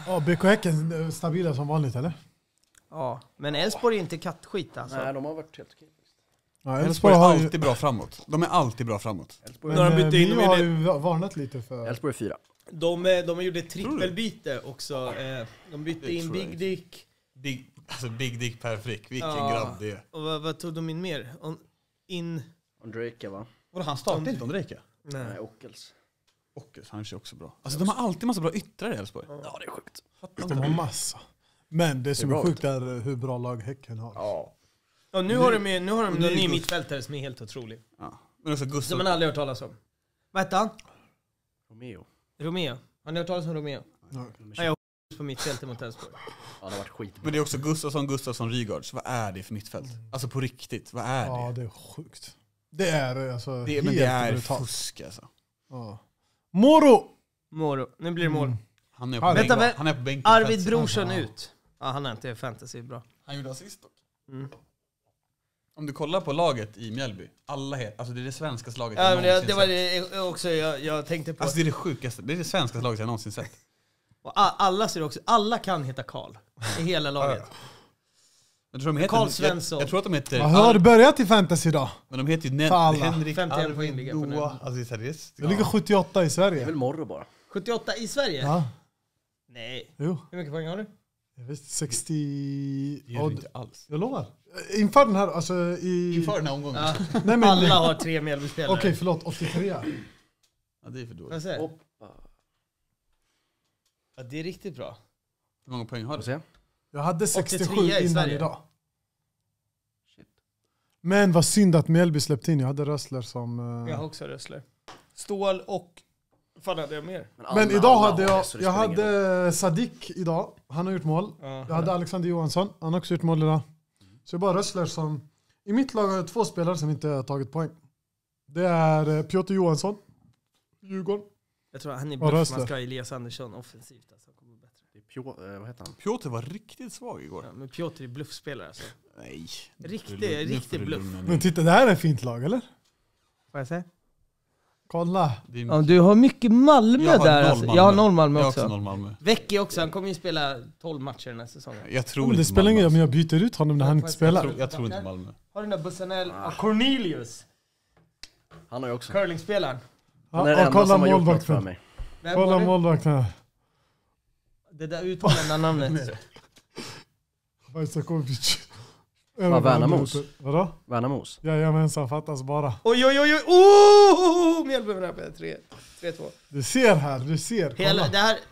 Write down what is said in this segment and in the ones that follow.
BK Häcken är stabila som vanligt, eller? Ja, men Elfsborg är inte kattskit alltså. Nej, de har varit helt okej. Ja, Elfsborg är alltid bra framåt. De är alltid bra framåt. Men När de bytte in, Mio har ju varnat lite för... Elfsborg är 4. De gjorde ett trippelbyte också. De bytte in Big Dick. Big Dick Per Frick. Vilken grabb det är. Och vad tog de in mer? Ondrejka, va? Och han startade inte Ondrejka? Nej, Ockels. Ockels, han kör också bra. Alltså de har alltid massa bra yttrar i Elfsborg. Ja, det är sjukt. De har massa. Men det som är sjukt är hur bra lag Häcken har. Ja. Och nu har de en ny mittfältare som är helt otrolig. Ja. Men också Gustav. Som man aldrig hört talas om. Vad heter han? Romeo. Har ni hört talas om Romeo? Ja. Ja, jag på mittfältet mot Elfsborg. Ja, det har varit skit. Men det är också Gustafsson, Rygaards. Vad är det för mittfält? Alltså på riktigt, vad är det? Ja, det är sjukt. Det är alltså Men helt det är brutalt. fusk alltså. Ja. Moro! Nu blir det mål. Han är på bänken. Arvid Brorsson ut. Ja, han är inte fantasy bra. Han gjorde assist dock. Om du kollar på laget i Mjällby, alltså det är det svenskaste laget jag någonsin sett. Det var det också jag tänkte på. Alltså det är det sjukaste, det är det svenskaste laget jag någonsin sett. Och alla kan heta Karl i hela laget. Karl Svensson. Jag tror att de heter... Ja, hur har du börjat i fantasy då? Men de heter ju Henrik 51 poäng ligger på nu. Alltså det ligger 78 i Sverige. Det är väl Morro bara. 78 i Sverige? Ja. Nej. Jo. Hur mycket poäng har du? Jag vet 60... Det är inte alls. Jag lovar. Inför den här, alltså Inför den här omgången. Ja. Nej, men... Alla har 3 Mjällbyspelare. Okej, förlåt. 83. Ja, det är för dåligt. Ja, det är riktigt bra. Hur många poäng har du? Jag hade 67 i innan Sverige. idag. Men vad synd att Mjällby släppte in. Jag hade Rössler som... Jag har också Rössler. Stål och... Fan hade jag mer? Men idag hade jag hade Sadik idag. Han har gjort mål. Jag hade Alexander Johansson. Han har också gjort mål idag. Så det är bara Rössler som... I mitt lag har jag 2 spelare som inte har tagit poäng. Det är Piotr Johansson. Djurgården. Jag tror han är bluff. Man ska ha Elias Andersson offensivt. Alltså. Vad heter han? Piotr var riktigt svag igår. Ja, men Piotr är bluffspelare alltså. Nej. Riktig bluff. Men titta, det här är ett fint lag, eller? Får jag säga? Kolla. Ja, du har mycket Malmö där. Alltså. Jag har 0 Malmö också. Jag har också 0 Malmö. Vecki också, han kommer ju spela 12 matcher den här säsongen. Jag tror men det spelar ingen roll, men jag byter ut honom när han inte spelar. Jag tror inte Malmö. Har du den där Bussanell? Cornelius. Han har ju också. Curlingspelaren. Kolla målvakten. Kolla målvakten. Det där uttalande namnet. Vajsakovic. Värnamos. Vadå? Värnamos. Jajamensan, fattas bara. Oj. Mjällby med 3-2. Du ser här, du ser. Hela det här...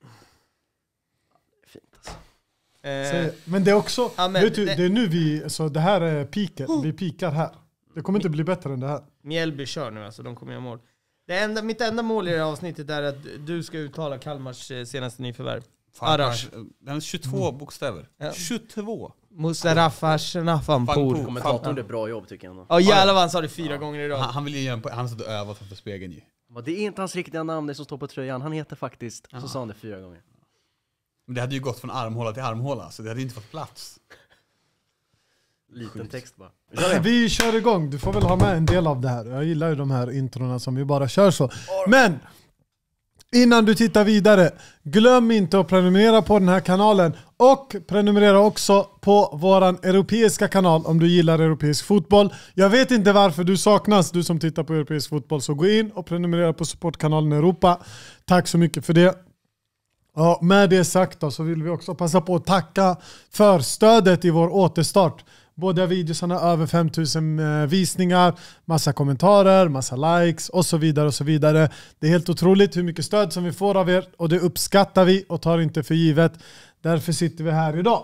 Fint alltså. Men det är också... Ja, men vet du, det är nu vi... Så det här är piken. Vi pikar här. Det kommer inte bli bättre än det här. Mjällby kör nu alltså, de kommer göra mål. Mitt enda mål i det här avsnittet är att du ska uttala Kalmars senaste nyförvärv. Arash. Den är 22 bokstäver. Ja. 22. Musarafa Shnafanpour. Kommentatorn gjorde bra jobb tycker jag ändå. Ja jävlar vad han sa det 4 gånger i rad. Han vill ju göra han satt och övat framför spegeln ju. Det är inte hans riktiga namn det som står på tröjan. Han heter faktiskt, så sa han det 4 gånger. Men det hade ju gått från armhåla till armhåla, så det hade inte fått plats. Liten text bara. Vi kör igång. Du får väl ha med en del av det här. Jag gillar ju de här introna som vi bara kör så. Men innan du tittar vidare, glöm inte att prenumerera på den här kanalen och prenumerera också på våran europeiska kanal om du gillar europeisk fotboll. Jag vet inte varför du saknas, du som tittar på europeisk fotboll, så gå in och prenumerera på supportkanalen Europa. Tack så mycket för det. Ja, med det sagt då, så vill vi också passa på att tacka för stödet i vår återstart. Båda videosarna över 5000 visningar, massa kommentarer, massa likes och så vidare och så vidare. Det är helt otroligt hur mycket stöd som vi får av er och det uppskattar vi och tar inte för givet. Därför sitter vi här idag.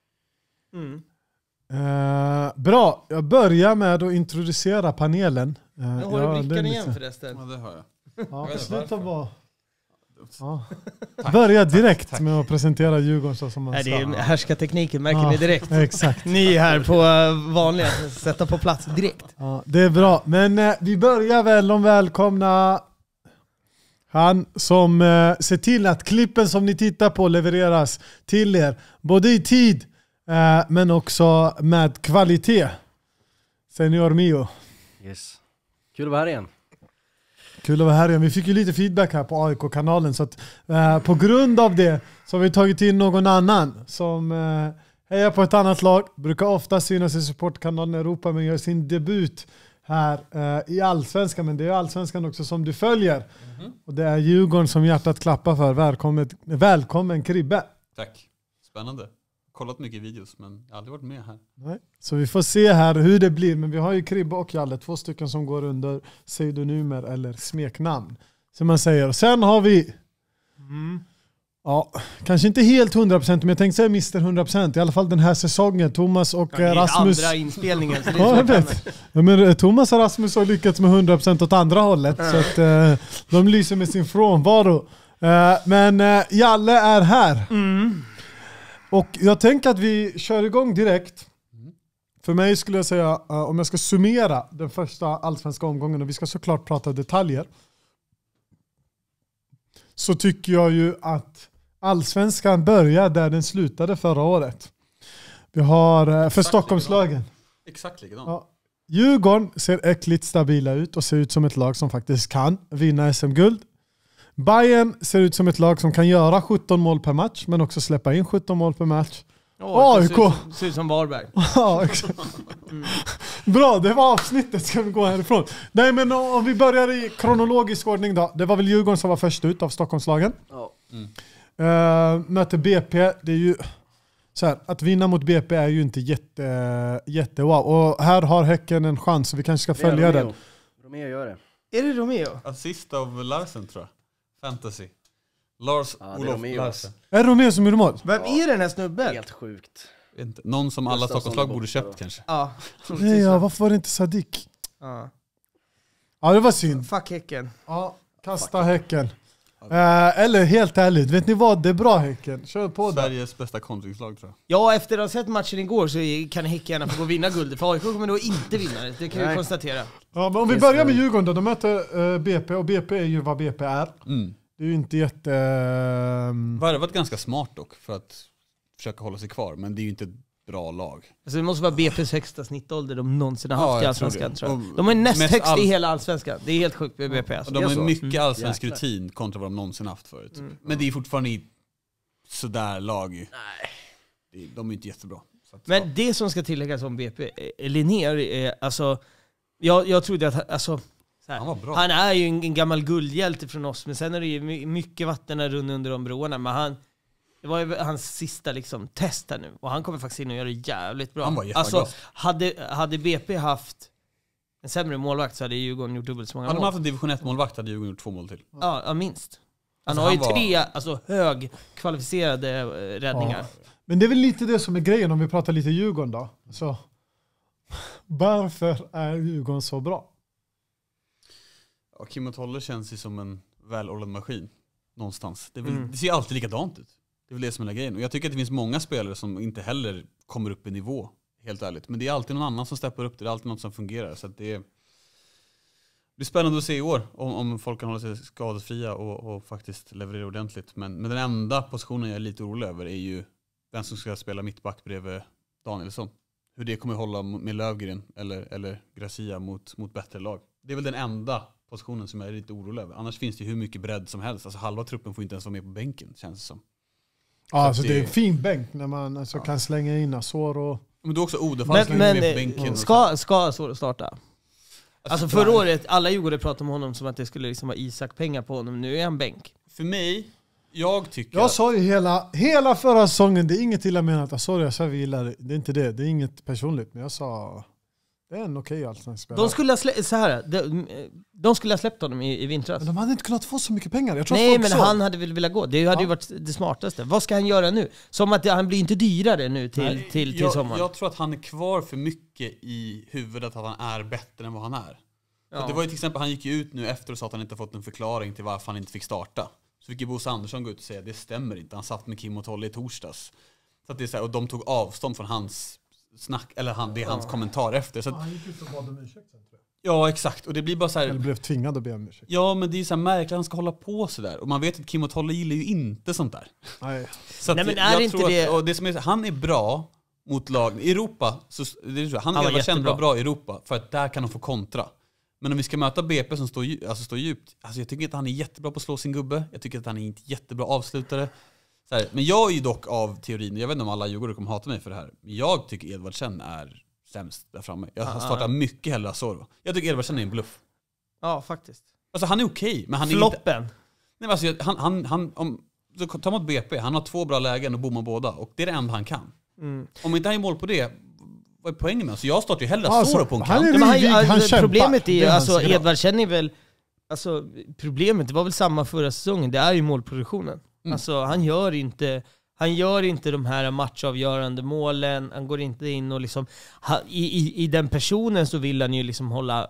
Bra, jag börjar med att introducera panelen. Har du brickan igen förresten? Ja, det har jag. Ja, sluta bara. Ja. Börja direkt med att presentera Djurgården så som man Nej, det är sa. härskartekniken, märker ni direkt. Exakt. Ni är här på vanliga, sätta på plats direkt. Ja, det är bra. Men vi börjar väl om välkomna han som ser till att klippen som ni tittar på levereras till er. Både i tid men också med kvalitet. Senior Mio. Yes. Kul att vara här igen. Kul att vara här igen. Vi fick ju lite feedback här på AIK-kanalen, så att på grund av det så har vi tagit in någon annan som hejar på ett annat lag. Brukar ofta synas i supportkanalen i Europa, men gör sin debut här i Allsvenskan. Men det är Allsvenskan också som du följer. Och det är Djurgården som hjärtat klappar för. Välkommen Kribbe. Tack. Spännande. Kollat mycket videos, men jag har aldrig varit med här. Nej. Så vi får se här hur det blir. Men vi har ju Kribbe och Jalle, 2 stycken som går under pseudonymer eller smeknamn, som man säger. Sen har vi ja, kanske inte helt 100%, men jag tänkte säga Mr. 100%. I alla fall den här säsongen. Thomas och Rasmus. Andra inspelningen. Så det Ja, jag vet. Ja, men Thomas och Rasmus har lyckats med 100% åt andra hållet. Så att de lyser med sin frånvaro. Men Jalle är här. Och jag tänker att vi kör igång direkt. För mig skulle jag säga, om jag ska summera den första allsvenska omgången, och vi ska såklart prata detaljer, så tycker jag ju att allsvenskan börjar där den slutade förra året. Vi har för Stockholmslagen. Exakt likadant. Ja. Djurgården ser äckligt stabila ut och ser ut som ett lag som faktiskt kan vinna SM-guld. Bayern ser ut som ett lag som kan göra 17 mål per match, men också släppa in 17 mål per match. AIK ser ut som Varberg. Ja, exakt. Bra, det var avsnittet. Ska vi gå härifrån? Nej, men om vi börjar i kronologisk ordning då. Det var väl Djurgården som var först ut av Stockholmslagen. Möter BP. Det är ju så här, att vinna mot BP är ju inte jätte wow. Och här har Häcken en chans, så vi kanske ska följa den. Romeo gör det. Är det Romeo? Assist av Larsen, tror jag. Fantasy. Lars Olof Larsen. Är det Romeo som gjorde mål? Vem är den här snubben? Helt sjukt. Inte. Någon som alla Stockholmslag borde köpt kanske. Ja. Nej, ja, varför var det inte Sadik? Ja. Ja, det var synd. Fuck Häcken. Ja, kasta Häcken. Eller helt ärligt, vet ni vad? Det är bra Häcken. Kör på det. Sveriges bästa kontringslag, tror jag. Ja, efter att ha sett matchen igår så kan Häcken gärna få gå och vinna guldet. För AIK kommer då inte vinna det. Det kan vi konstatera. Ja, men om vi börjar med Djurgården då. De möter BP, och BP är ju vad BP är. Det är ju inte jätte... Värvat ganska smart dock för att försöka hålla sig kvar, men det är ju inte ett bra lag. Alltså det måste vara BP's högsta snittålder de någonsin har haft i Allsvenskan, tror jag. Och De är näst högst i all... hela Allsvenskan. Det är helt sjukt med BP. Alltså. De har mycket allsvensk rutin kontra vad de någonsin haft förut. Men det är fortfarande sådär lag. Nej. De är inte jättebra. Så att, men det som ska tilläggas om BP, Linnér, alltså... Jag trodde att... Alltså, här, han var bra. Han är ju en gammal guldhjälte från oss, men sen är det ju mycket vatten runt under de broarna. Men det var ju hans sista liksom, test här nu. Och han kommer faktiskt in och göra det jävligt bra. Han var jättebra. Alltså, hade BP haft en sämre målvakt så hade Djurgården gjort dubbelt så många mål. Hade de haft en division 1-målvakt hade Djurgården gjort 2 mål till. Ja, minst. Han alltså, har ju 3 högkvalificerade räddningar. Ja. Men det är väl lite det som är grejen om vi pratar lite Djurgården då. Så, varför är Djurgården så bra? Ja, Kim och Tolle känns ju som en välordnad maskin någonstans. Det ser alltid likadant ut. Det är väl det som är grejen. Och jag tycker att det finns många spelare som inte heller kommer upp i nivå, helt ärligt. Men det är alltid någon annan som steppar upp. Det är alltid något som fungerar. Så att det blir spännande att se i år om folk kan hålla sig skadefria och faktiskt leverera ordentligt. Men den enda positionen jag är lite orolig över är ju den som ska spela mittback bredvid Danielsson. Hur det kommer hålla med Lövgren eller Gracia mot bättre lag. Det är väl den enda positionen som jag är lite orolig över. Annars finns det hur mycket bredd som helst. Alltså halva truppen får inte ens vara med på bänken, känns det som. Ja, alltså det är en fin bänk när man kan slänga in Azor och... Men du också Odefall ska med på bänken. Ska Azor starta? Alltså förra året, alla Djurgårdare pratade om honom som att det skulle liksom vara Isak-pengar på honom. Nu är han bänk. För mig, jag sa ju hela förra säsongen, det är inget illa menat. Sorry, jag sa vi gillar det. Det är inte det. Det är inget personligt. Men jag sa, det är en okej allsvensk spelare. De skulle ha släppt honom i vintras. Men de hade inte kunnat få så mycket pengar. Jag tror nej, men han hade väl velat gå. Det hade ju varit det smartaste. Vad ska han göra nu? Som att han blir inte dyrare nu till sommaren. Jag tror att han är kvar för mycket i huvudet att han är bättre än vad han är. Ja. Det var ju till exempel, han gick ju ut nu efter och sa att han inte fått en förklaring till varför han inte fick starta. Så fick ju Bosse Andersson gå ut och säga det stämmer inte. Han satt med Kim och Tolle i torsdags. Så att det är så här, och de tog avstånd från hans snack, eller hans kommentar efter. Så att, han gick ut och bad om ursäkt sen, tror jag. Ja, exakt. Och det blir bara så här... Eller blev tvingad att be om ursäkt. Ja, men det är ju så här märkligt att han ska hålla på så där. Och man vet att Kim och Tolle gillar ju inte sånt där. Nej. Så att nej, men är inte det... och det som är, han är bra mot lag i Europa. Så, det är så, han är känd bra i Europa för att där kan de få kontra. Men om vi ska möta BP som står djupt, alltså jag tycker inte att han är jättebra på att slå sin gubbe. Jag tycker att han är inte jättebra avslutare. Så här, men jag är ju dock av teorin, jag vet inte om alla Djurgårdare kommer hata mig för det här, men jag tycker Edvardsen är sämst där framme. Jag startar mycket hellre Asoro. Jag tycker Edvardsen är en bluff. Ja, faktiskt. Alltså han är okej, men han är Floppen. inte... Nej, alltså, han om så ta mot BP, han har 2 bra lägen och bommar båda. Och det är det enda han kan. Om inte han är mål på det, vad är poängen med? Alltså jag startar ju hellre Asoro på en kant. Problemet är alltså Edvardsen är väl... Alltså problemet, det var väl samma förra säsongen. Det är ju målproduktionen. Alltså han gör inte de här matchavgörande målen. Han går inte in och liksom... I den personen så vill han ju liksom hålla...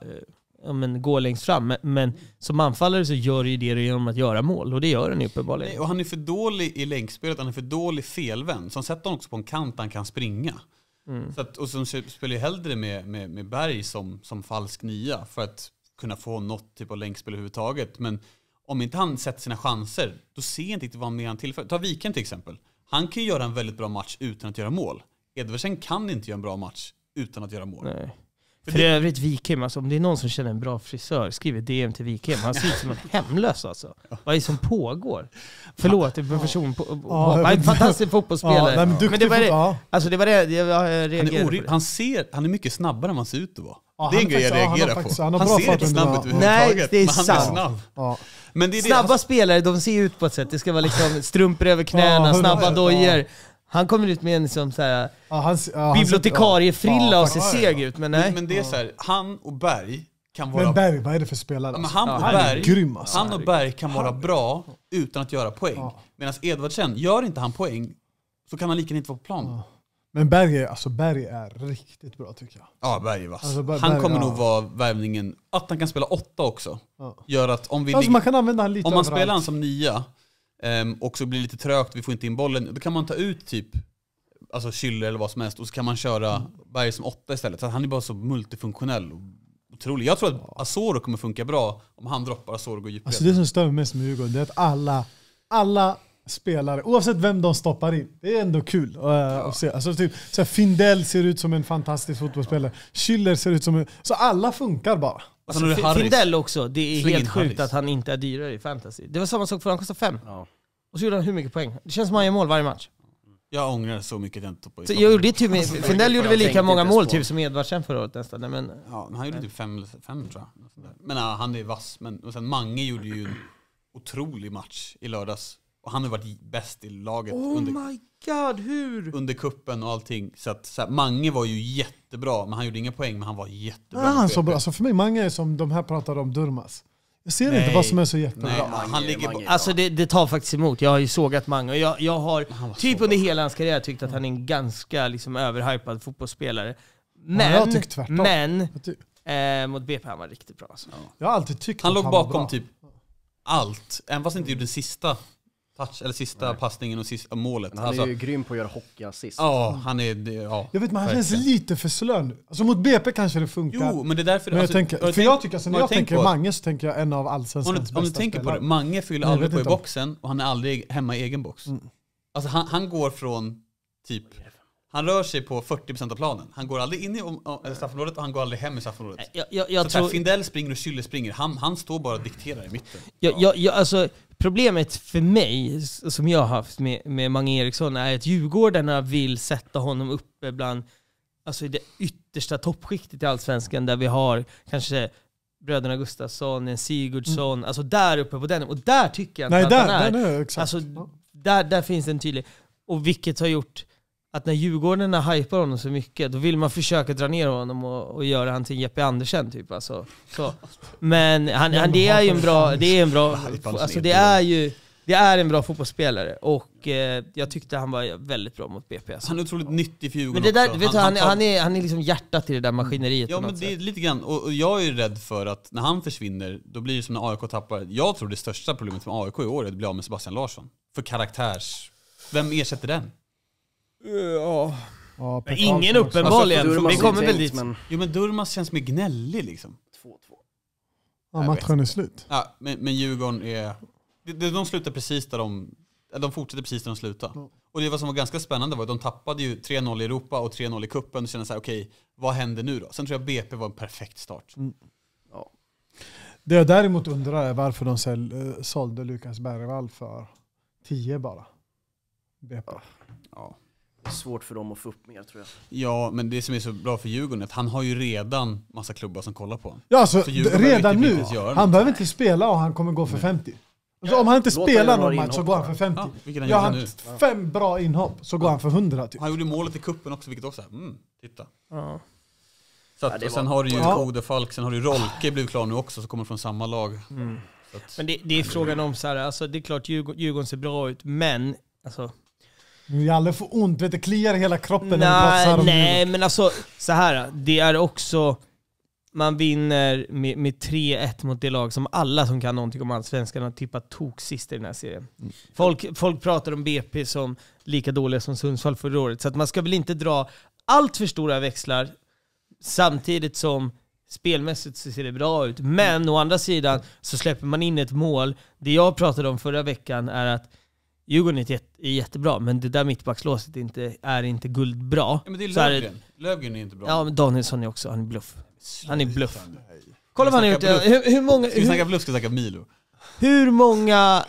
gå längst fram, men som anfallare så gör ju det genom att göra mål, och det gör han ju uppenbarligen. Nej, och han är för dålig i längdspelet, han är för dålig felvänd, så han sätter honom också på en kant han kan springa. Så att, och så spelar ju hellre med Berg som falsk nia för att kunna få något typ av längdspel överhuvudtaget. Men om inte han sätter sina chanser, då ser jag inte riktigt vad han mer han tillför. Ta Viken till exempel. Han kan ju göra en väldigt bra match utan att göra mål. Edvardsen kan inte göra en bra match utan att göra mål. Nej. För övrigt Wikheim, alltså, om det är någon som känner en bra frisör, skriv ett DM till Wikheim. Han ser ut som en hemlös alltså. Vad är det som pågår? Förlåt, det är en person en fantastisk fotbollsspelare. Ja, men det var det. Alltså det var det jag reagerade på. Han är mycket snabbare än man ser ut att vara. Ja, det är en grej jag reagerar på. Han ser inte snabb ut överhuvudtaget. Nej, det är sant. Han är snabb. Ja. Men det är snabba spelare, de ser ut på ett sätt. Det ska vara liksom strumpor över knäna, snabba dojor. Han kommer ut med en som så här, bibliotekariefrilla och ser seg ut, men nej. Men det är så här, han och Berg kan vara... Men Berg, vad är det för spelare? Men han och Berg kan vara bra utan att göra poäng. Medan Edvardsen, gör inte han poäng så kan han lika inte vara på plan. Men Berg är riktigt bra tycker jag. Ja, Berg är vass. Alltså, han kommer nog vara värvningen att han kan spela 8 också. Gör att om vi man kan använda han lite om man spelar han som 9 och så blir det lite trögt, vi får inte in bollen, då kan man ta ut typ alltså Schüller eller vad som helst och så kan man köra Berg som 8 istället. Så han är bara så multifunktionell och otrolig. Jag tror att Asoro kommer funka bra om han droppar Asoro och går djupt. Alltså det som stör mig mest med Djurgården, det är att alla spelare, oavsett vem de stoppar in, det är ändå kul att se. Alltså typ så här, Findell ser ut som en fantastisk fotbollsspelare. Schüller ser ut som en... Så alla funkar bara. Alltså, Findell också, det är helt sjukt att han inte är dyrare i fantasy. Det var samma sak för han kostade 5. Ja. Och så gjorde han hur mycket poäng? Det känns som han gör mål varje match. Jag ångrar så mycket att jag inte toppade. Findell gjorde väl lika många mål typ som Edvardsen förra året nästan. Men han gjorde typ 5 tror jag. Men han är vass. Men sen Mange gjorde ju en otrolig match i lördags. Och han har varit bäst i laget under kuppen och allting. Så att Mange var ju jättebra, men han gjorde inga poäng, men han var jättebra. Han så bra. Alltså för mig, Mange är som de här pratade om Durmaz. Jag ser inte vad som är så jättebra. Han ligger alltså det tar faktiskt emot. Jag har ju sågat Mange och jag har typ under hela hans karriär tyckt att han är en ganska liksom överhypad fotbollsspelare. Men mot BP han var riktigt bra. Alltså. Jag har alltid tyckt han låg bakom typ allt. Även fast han inte gjorde den sista touch eller sista passningen och sista målet. Han är ju grym på att göra hockeyassist. Ja, han är... Ja, jag vet, men han känns lite för slö nu. Alltså mot BP kanske det funkar. Jo, men det är därför... Men jag tänker, när jag tänker Mange så tänker jag en av allsvenskans bästa spelare. Om du tänker på det, Mange fyller aldrig på i boxen och han är aldrig hemma i egen box. Alltså han går från typ... Han rör sig på 40% av planen. Han går aldrig in i straffområdet och han går aldrig hem i straffområdet. Jag tror Findell springer och Schüller springer. Han står bara och dikterar i mitten. Alltså, problemet för mig, som jag har haft med Mange Eriksson, är att Djurgårdarna vill sätta honom uppe bland, alltså i det yttersta toppskiktet i Allsvenskan, där vi har kanske bröderna Gustafsson, en Sigurdsson, alltså där uppe på den. Och där tycker jag inte att han är. Exakt. Alltså, där finns en tydlig... Och vilket har gjort att när Djurgårdarna hypar honom så mycket, då vill man försöka dra ner honom och göra han till Jeppe Andersen typ, alltså. Så. Men det är ju en bra, alltså det är en bra fotbollsspelare, och jag tyckte han var väldigt bra mot BP. Alltså. Han är otroligt nyttig för Djurgården. Men det där, vet du, han är liksom hjärtat i det där maskineriet. Ja, men det är lite grann, och jag är rädd för att när han försvinner, då blir det som när AIK tappar. Jag tror det största problemet med AIK i år är att bli av med Sebastian Larsson. För karaktärs... Vem ersätter den? Ja, ingen uppenbarligen. Alltså, vi kommer väl dit. Jo, men Durmaz känns mer gnällig liksom. 2-2. Ja, matchen är slut. Ja, men Djurgården är... De slutar precis där de fortsätter precis där de slutade. Och det som var ganska spännande var att de tappade ju 3-0 i Europa och 3-0 i kuppen och kände så här, okej, vad händer nu då? Sen tror jag BP var en perfekt start. Det jag däremot undrar är varför de sålde Lukas Bergvall för 10 bara. BP. Ja. Det är svårt för dem att få upp mer, tror jag. Ja, men det som är så bra för Djurgården är att han har ju redan massa klubbar som kollar på honom. Ja, alltså, Så Djurgården redan behöver nu. inte göra Han något. behöver inte spela och han kommer gå för 50. Alltså, om han inte Låt spelar honom någon ha match så inhopp går han för 50. Ja, vilket han Gör gjorde han nu. 5 bra inhopp så går han för 100 typ. Han gjorde målet i kuppen också, vilket också är titta. Ja. Så Ja, att, det och sen var- har du ju Ja. Kode Falk, sen har du Rolke blivit klar nu också, så kommer från samma lag. Så att, Men det är frågan om så här, alltså det är klart Djurgården ser bra ut, men alltså Jalle får ont, vet du, kliar i hela kroppen när vi pratar om nej, men alltså så här, det är också man vinner med 3-1 mot det lag som alla som kan någonting om allsvenskan har tippat tok sist i den här serien. Folk pratar om BP som lika dåliga som Sundsvall förra året, så att man ska väl inte dra allt för stora växlar samtidigt som spelmässigt så ser det bra ut. Men å andra sidan så släpper man in ett mål. Det jag pratade om förra veckan är att Djurgården är jättebra, men det där mittbackslåset är inte guldbra. ja, men det är Så är det- Lövgren. Lövgren är inte bra. Ja, men Danielsson är också, han är bluff. Han är bluff. Sluta nu. Kolla vad han har gjort. Ska vi snacka Hur många... Ska vi snacka bluff, ska vi snacka Milo? Hur många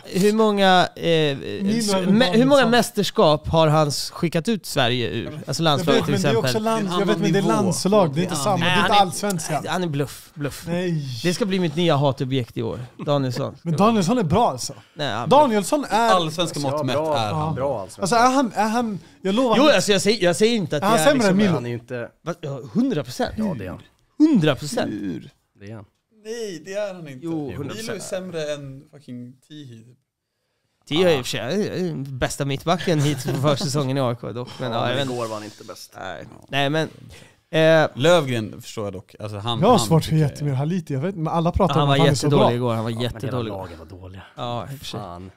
Danielsson. mästerskap har han skickat ut Sverige ur? Alltså Jag landslaget vet, till men det är exempel. också Det är en jag vet, men det är annan nivå. landslag, det är inte Det är samma, det är Nej, inte han är- allsvenskan. Han är bluff. Nej. Det ska bli mitt nya hatobjekt i år. Danielsson. Men Danielsson är bra alltså. Nej, han- Danielsson är... Allsvenska mått mätt är han. Bra alltså. Alltså är han... Jag lovar... Jo, alltså jag säger inte att Är han det är sämre än liksom... Milo? Han är ju inte... 100%. Ja, det är han. 100%. Det är han. Nej, det är han inte. Jo, Milo 100%. är sämre än fucking Tihi. Det är i och för sig bästa mittbacken hit på försäsongen i AIK dock. Men ja, jag vet inte. igår var han inte bäst. Nej, men... Lövgren förstår jag dock. Alltså Jag har svårt för tycker jag- Jättemir Haliti, jag vet, men alla pratar han om var att han är så bra. jättedålig igår. Han var Men hela jättedålig igår. lagen var dåliga. Ja, i och för sig. Fan.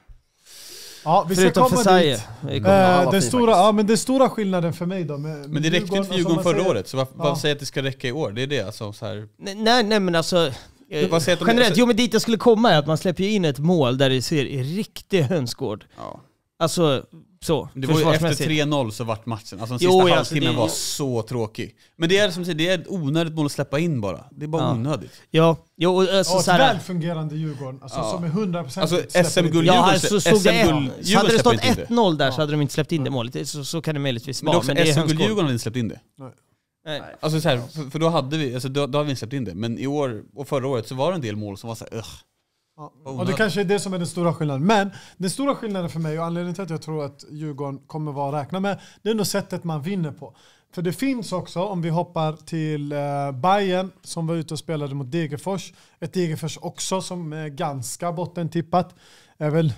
Ja, vi ska Förutom komma Fesaie. dit. han var Den fin stora, faktiskt. ja, men den stora skillnaden för mig då med Men det räckte ju inte för Djurgården som man förra säger- året, så vad säger att det ska räcka i år? Det är det alltså så här. Nej, men alltså... Vad säger att de- generellt, alltså- jo men dit jag skulle komma är att man släpper ju in ett mål där det ser i riktig hönsgård. Ja. Alltså, så. Det var ju efter försvarsmässigt. 3-0 så vart matchen. Alltså den Jo, sista alltså, halvtimmen det- var så tråkig. Men det är som säger, det är ett onödigt mål att släppa in bara. Det är bara Ja. onödigt. Ja, jo, och, alltså, Ja, så ett här, välfungerande Djurgården, alltså, Ja. som är 100% Alltså, släpper SM-guld- in. ja, Djurgården alltså, stod det SM-guld- så hade det Djurgården stått släpper inte 1-0 där så hade de inte släppt in det målet. Så kan det möjligtvis Men det är vara, också men det är SM-guld hönsgård. Djurgården hade inte släppt in det. Nej. Alltså så här, för då hade vi, alltså då har vi inte släppt in det. Men i år och förra året så var det en del mål som var så här, Ja. Vad Och det onödigt. kanske är det som är den stora skillnaden. Men den stora skillnaden för mig och anledningen till att jag tror att Djurgården kommer vara att räkna med, det är nog sättet man vinner på. För det finns också, om vi hoppar till Bayern som var ute och spelade mot Degerfors. Ett Degerfors också som är ganska bottentippat. Är väl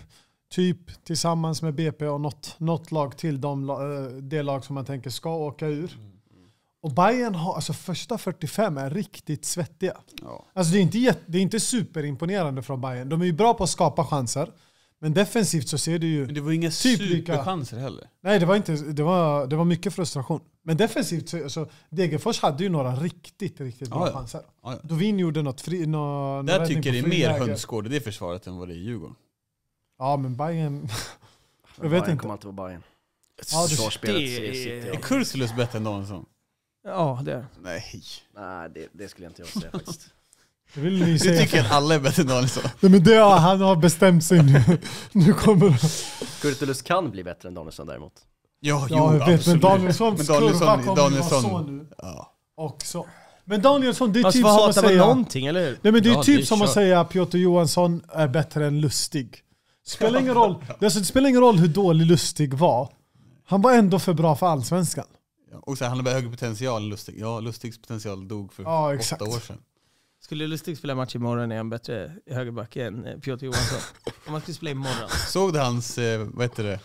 typ tillsammans med BP och något lag till det lag som man tänker ska åka ur. Och Bayern har, alltså första 45 är riktigt svettiga. ja. Alltså det är inte superimponerande från Bayern. De är ju bra på att skapa chanser. Men defensivt så ser det ju... Men det var inga Typ lika. superchanser heller. Nej, det var inte, det var mycket frustration. Men defensivt så alltså, Degerfors hade ju några riktigt bra Ja. chanser. Ja, ja. Dovin gjorde något Där tycker jag det är mer hönsgård. hönsgård i det försvaret än vad det är i Djurgården. Ja, men Bayern... Men vet Bayern inte. kommer alltid vara Bayern. Ja, det- Försvarsspelet det- ser City Är av. Kurtulus bättre än Danielsson? Ja, det är. Nej. Nej, det skulle jag inte jag säga faktiskt. Det vill ni Du säga. tycker att alla är bättre än Danielsson? Nej, men det har han har bestämt sig nu. Nu kommer det. Kurtulus kan bli bättre än Danielsson däremot. Ja, Ja, jag vet, men absolut. Danielssons Men kurva kommer ju vara så nu. Ja. Också. Men Danielsson, det är Man typ får som att hata på säga... någonting, eller hur? Nej, men det är Ja, typ det är som att kört. säga att Piotr Johansson är bättre än Lustig. Spelar ingen roll. Alltså, det spelar ingen roll hur dålig Lustig var. Han var ändå för bra för allsvenskan. Ja, och så här, han har högre potential än Lustig. Ja, Lustigs potential dog för Ja, 8 exakt. år sedan. Skulle Lustig spela match imorgon är han bättre högerback än Piotr Johansson. Om man skulle spela imorgon. Såg du hans, vad heter det,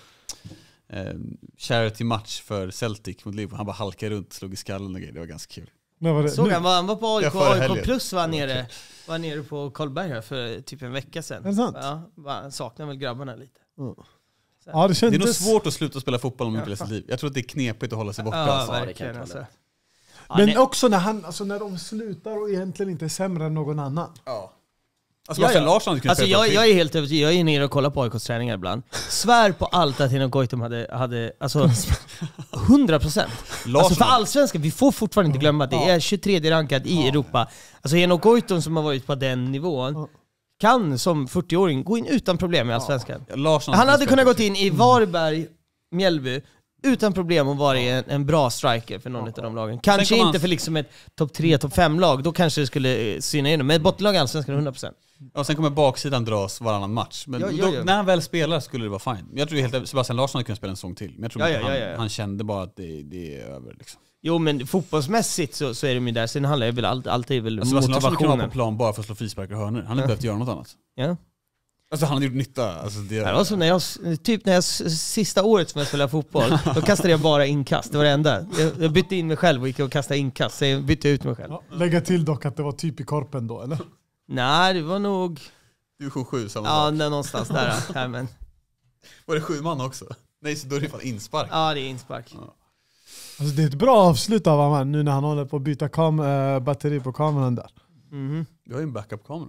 charity-match för Celtic mot Liverpool? Han bara halkade runt, slog i skallen och grejer. Det var ganska kul. När var det? Såg Nu? han var på Ja, förra AIK helgen. plus var nere på Karlberg här för typ en vecka sedan. Är det sant? Ja, saknar väl grabbarna lite. Ja, det Det kändes... är nog svårt att sluta spela fotboll om man inte vill sitt liv. Jag tror att det är knepigt att hålla sig borta. Ja, alltså. det kan verkligen jag alltså. hålla. Ja, Men nej. också när de slutar och egentligen inte är sämre än någon annan. Ja. Alltså Marcel Larsson hade kunnat spela jag är helt övertygad, jag är nere och kollar på AIKs träningar ibland. Svär på allt att Henok Goitom hade alltså 100%. Alltså för allsvenskan, vi får fortfarande inte glömma att det är 23 rankad i Europa. Alltså Henok Goitom som har varit på den nivån kan som 40-åring gå in utan problem i allsvenskan. Han hade kunnat gått in i Varberg, Mjällby utan problem att vara en bra striker för någon av de lagen. Kanske inte för liksom ett topp 3, topp 5 lag, då kanske det skulle syna in. Men ett bottenlag i allsvenskan 100%. Och sen kommer baksidan dras varannan match. Men när han väl spelar skulle det vara fine. Jag tror helt att Sebastian Larsson hade kunnat spela en säsong till. Men jag tror han kände bara att det är över liksom. Jo, men fotbollsmässigt så är de ju där. Sen handlar det väl alltid motivationen. Sebastian Larsson kan vara på plan bara för att slå frisparkar och hörnor. Han hade inte behövt göra något annat. Ja. Alltså han hade gjort nytta. Alltså, det var som när jag sista året som jag spelade fotboll, då kastade jag bara inkast. Det var det enda. Jag bytte in mig själv och gick och kastade inkast. Så jag bytte ut mig själv. Ja, lägga till dock att det var typ i korpen då, eller? Nej, det var nog... Division 7 samma sak. Ja, någonstans där. Här, men... Var det 7 man också? Nej, så då är det fan inspark. Ja, det är inspark. Ja. Alltså det är ett bra avslut av Amman nu när han håller på att byta batteri på kameran där. Vi har ju en backup-kamera.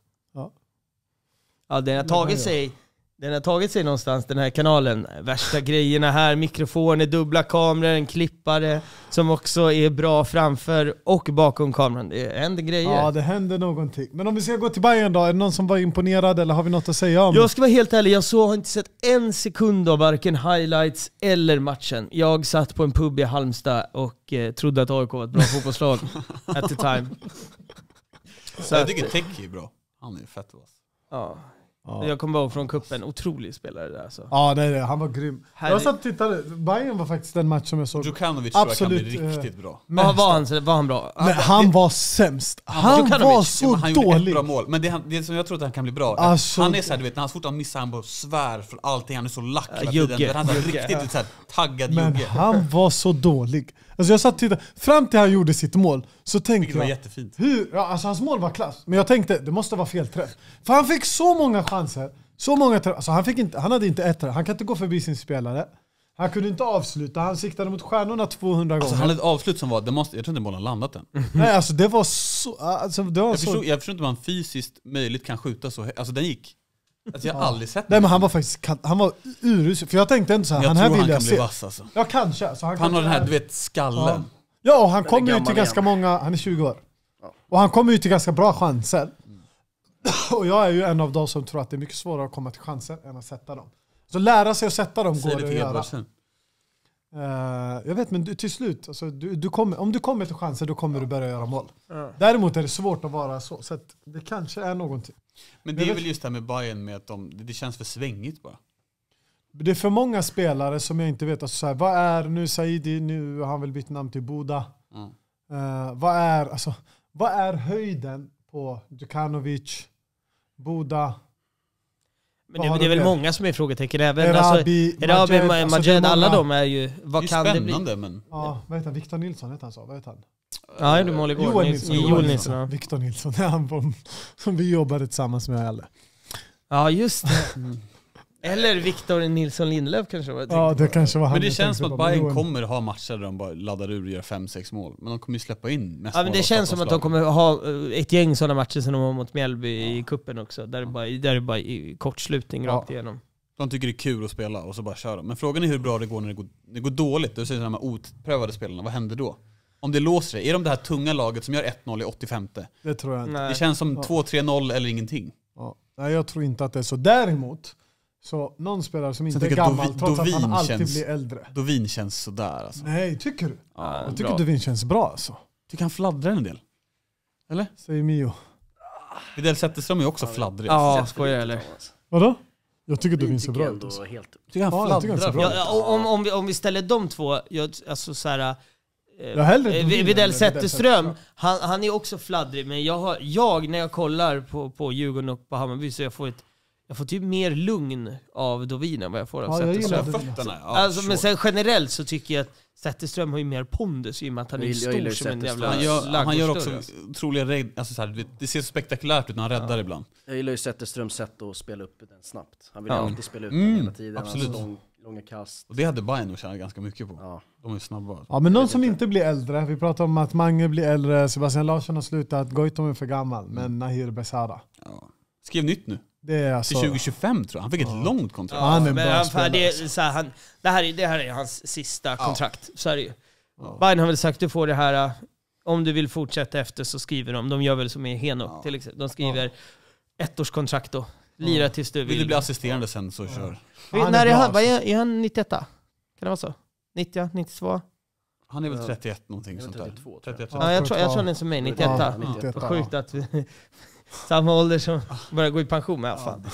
Ja, den har tagit sig någonstans, den här kanalen. Värsta grejerna här, mikrofoner, dubbla kameror, en klippare som också är bra framför och bakom kameran. Det händer grejer. Ja, det händer någonting. Men om vi ska gå till Bayern då, är det någon som var imponerad eller har vi något att säga om? Jag ska vara helt ärlig, har inte sett en sekund av varken highlights eller matchen. Jag satt på en pub i Halmstad och trodde att AIK var ett bra fotbollslag at the time. Så jag tycker Teki är bra. Han är fett vass. Ja. Jag kommer ihåg från kuppen, otrolig spelare där alltså. Ja, det är det. Han var grym. Jag satt och tittade. Bayern var faktiskt den match som jag såg. Djukanovic tror jag kan bli riktigt bra. Var han bra? Nej, han var sämst. Han var så han dålig. Han gjorde ett bra mål. Men det som jag tror att han kan bli bra. Alltså, han är så här, du vet, när han fort missar han bara svär för allting. Han är så lack hela tiden. Han är riktigt så här taggad men Jugge. Han var så dålig. Alltså jag satt och tittade. Fram till han gjorde sitt mål så tänkte jag... Det var jättefint. Alltså hans mål var klass. Men jag tänkte, det måste vara fel träff. För han fick så många chanser. Så många träff. Alltså han hade inte ett träff. Han kan inte gå förbi sin spelare. Han kunde inte avsluta. Han siktade mot stjärnorna 200 gånger. Alltså han hade ett avslut som var... jag tror inte bollen landat än. Nej, alltså det var så... Alltså, det var jag förstår inte hur man fysiskt möjligt kan skjuta så... Alltså den gick... Alltså jag har aldrig sett det. Nej, men han var faktiskt... Han var urusel. För jag tänkte inte så här... Jag tror här han kan bli vass alltså. Ja, kanske. Alltså, han har den här, du vet, skallen. Ja, och han kommer ju till ganska många... Han är 20 år. Ja. Och han kommer ju till ganska bra chanser. Och jag är ju en av dem som tror att det är mycket svårare att komma till chanser än att sätta dem. Så lära sig att sätta dem går det att göra. Jag vet, men till slut, alltså, om du kommer till chanser, då kommer du börja göra mål. Däremot är det svårt att vara så att det kanske är någonting. Men det är väl just det här med Bayern med att det känns för svängigt bara. Det är för många spelare som jag inte vet. Alltså, så här, vad är nu Saidi? Nu har han väl bytt namn till Boda. Vad är höjden på Djukanovic, Boda? Men det är väl många som är frågetecken. Även Erabi, Majed, alla de är ju... Vad kan det bli? Men... Ja, vad heter han? Victor Nilsson heter han så? Vad heter han? Ja, det blev mål igår. Joel Nilsson. Victor Nilsson, det är han som vi jobbade tillsammans med alla. Ja, just det. Eller Victor Nilsson Lindelöf kanske var. Ja, det kanske var han. Men det känns som att Bayern kommer ha matcher där de bara laddar ur och gör 5-6 mål. Men de kommer ju släppa in mest. Ja, men det känns som att de kommer ha ett gäng sådana matcher som de har mot Mjällby i kuppen också. Där det bara i kortslutning rakt igenom. De tycker det är kul att spela och så bara köra. Men frågan är hur bra det går när det går dåligt. Du säger sådana här oprövade spelarna. Vad händer då? Om det låser sig. Är de det här tunga laget som gör 1-0 i 85? Det tror jag inte. Det känns som 2-3-0 eller ingenting. Ja. Nej, jag tror inte att det är så. Däremot... Så någon spelare som inte är gammal trots att han alltid blir äldre. Dovin känns sådär alltså. Nej, tycker du? Ja, jag tycker Dovin känns bra alltså. Tycker han fladdrar en del? Eller? Säger Mio. Widell Zetterström är också fladdrig. Ja, skojar eller? Vadå? Jag tycker Dovin ser bra ut. Tycker han fladdrar? Om vi ställer de två, alltså såhär... Widell Zetterström, han är också fladdrig. Men jag när jag kollar på Djurgården och på Hammarby så jag får typ mer lugn av Dovin än vad jag får av Zetterström. Men sen generellt så tycker jag att Zetterström har ju mer pondus i och med att han är stor som en jävla han gör också otroliga alltså så här, det ser så spektakulärt ut när han räddar ibland. Jag gillar ju Zetterströms sätt att spela upp den snabbt. Han vill alltid spela ut den hela tiden. Absolut. Långa kast. Och det hade Bayern nog tjänat ganska mycket på. Ja. De är snabba. Ja, men någon som inte blir äldre. Vi pratar om att Mange blir äldre. Sebastian Larsson har slutat. Goitom är för gammal. Men Nahir Besara. Ja. Skrev nytt nu. Det är alltså... Till 2025 tror jag. Han fick ett långt kontrakt. Ja, han är men bra spelare. Det här är hans sista kontrakt. Så är det ju. Bayern har väl sagt du får det här, om du vill fortsätta efter så skriver de. De gör väl som i Henok till exempel. De skriver ettårskontrakt då. Lira tills du Vill du bli assisterande sen så kör. När är han? Vad är han 91? Kan det vara så? 90, 92? Han är väl 31 någonting sånt där. 32, 31. Ja, jag tror han är som mig, 91. Ja, 91. Sjukt att vi samma ålder som börjar gå i pension med. Fan.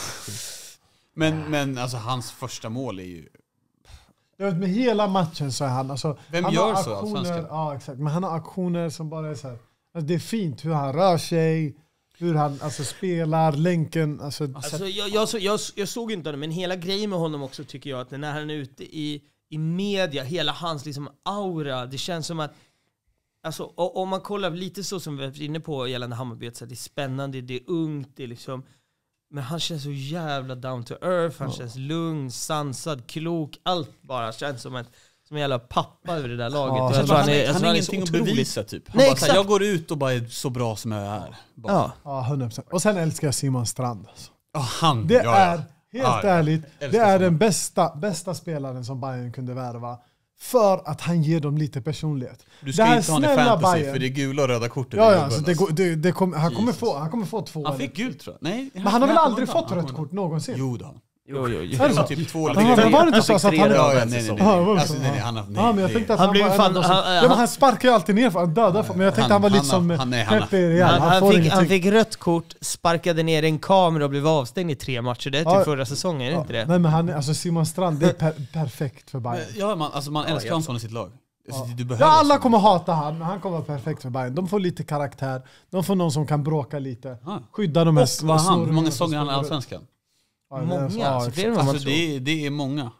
Men alltså hans första mål är ju... Jag vet, med hela matchen så är han... Alltså, Vem han gör har så av aktioner, svenskan? ja, exakt. Men han har aktioner som bara är så här... Alltså, det är fint hur han rör sig, hur han alltså, spelar, länken... Alltså, Jag såg inte honom, men hela grejen med honom också tycker jag att när han är ute i media, hela hans liksom aura, det känns som att alltså, om man kollar lite så som vi var inne på gällande Hammarby, så det är spännande, det är ungt, det är liksom, men han känns så jävla down to earth, han känns lugn, sansad, klok, allt bara känns som en jävla pappa över det där laget. Ja, Jag tror han är har ingenting att bevisa typ. Han Nej, bara, exakt. jag går ut och bara är så bra som jag är. Bara. Ja. 100%. Och sen älskar jag Simon Strand. Alltså. Han, Det är, helt ärligt, det Älskar är Simon. den bästa spelaren som Bayern kunde värva. För att han ger dem lite personlighet. Du ska Det här inte ha en snälla fantasy Bayern. för det är gula och röda kortet. Ja, i ja, gubben, så alltså. han kommer få 2. Han fick gult tror jag. Nej, Men han har väl aldrig han fått rött kort någonsin? Jo då. Jo. Är det så? Typ 2 Ja, men var det inte så att han... Ja, nej. Alltså, Han har... Ja, men jag tänkte att Han han blev var fan- en av de som... han- Ja, men han sparkar ju alltid ner för han dödar för. Men jag tänkte han var lite som Pepe i Real. Han fick rött kort, sparkade ner en kamera och blev avstängd i 3 matcher. Det är typ förra säsongen, är det inte det? Nej, men han, alltså Simon Strand, det är perfekt för Bayern. Ja, man älskar honom i sitt lag. Alltså, du Ja, behöver alla så. kommer hata han, men han kommer vara perfekt för Bayern. De får lite karaktär, de får någon som kan bråka lite. Skydda de Och här vad han? Hur många snorungarna som säsonger han i springer Allsvenskan? ut. Många, Ja, alltså, fler än vad man Alltså tror. det är många.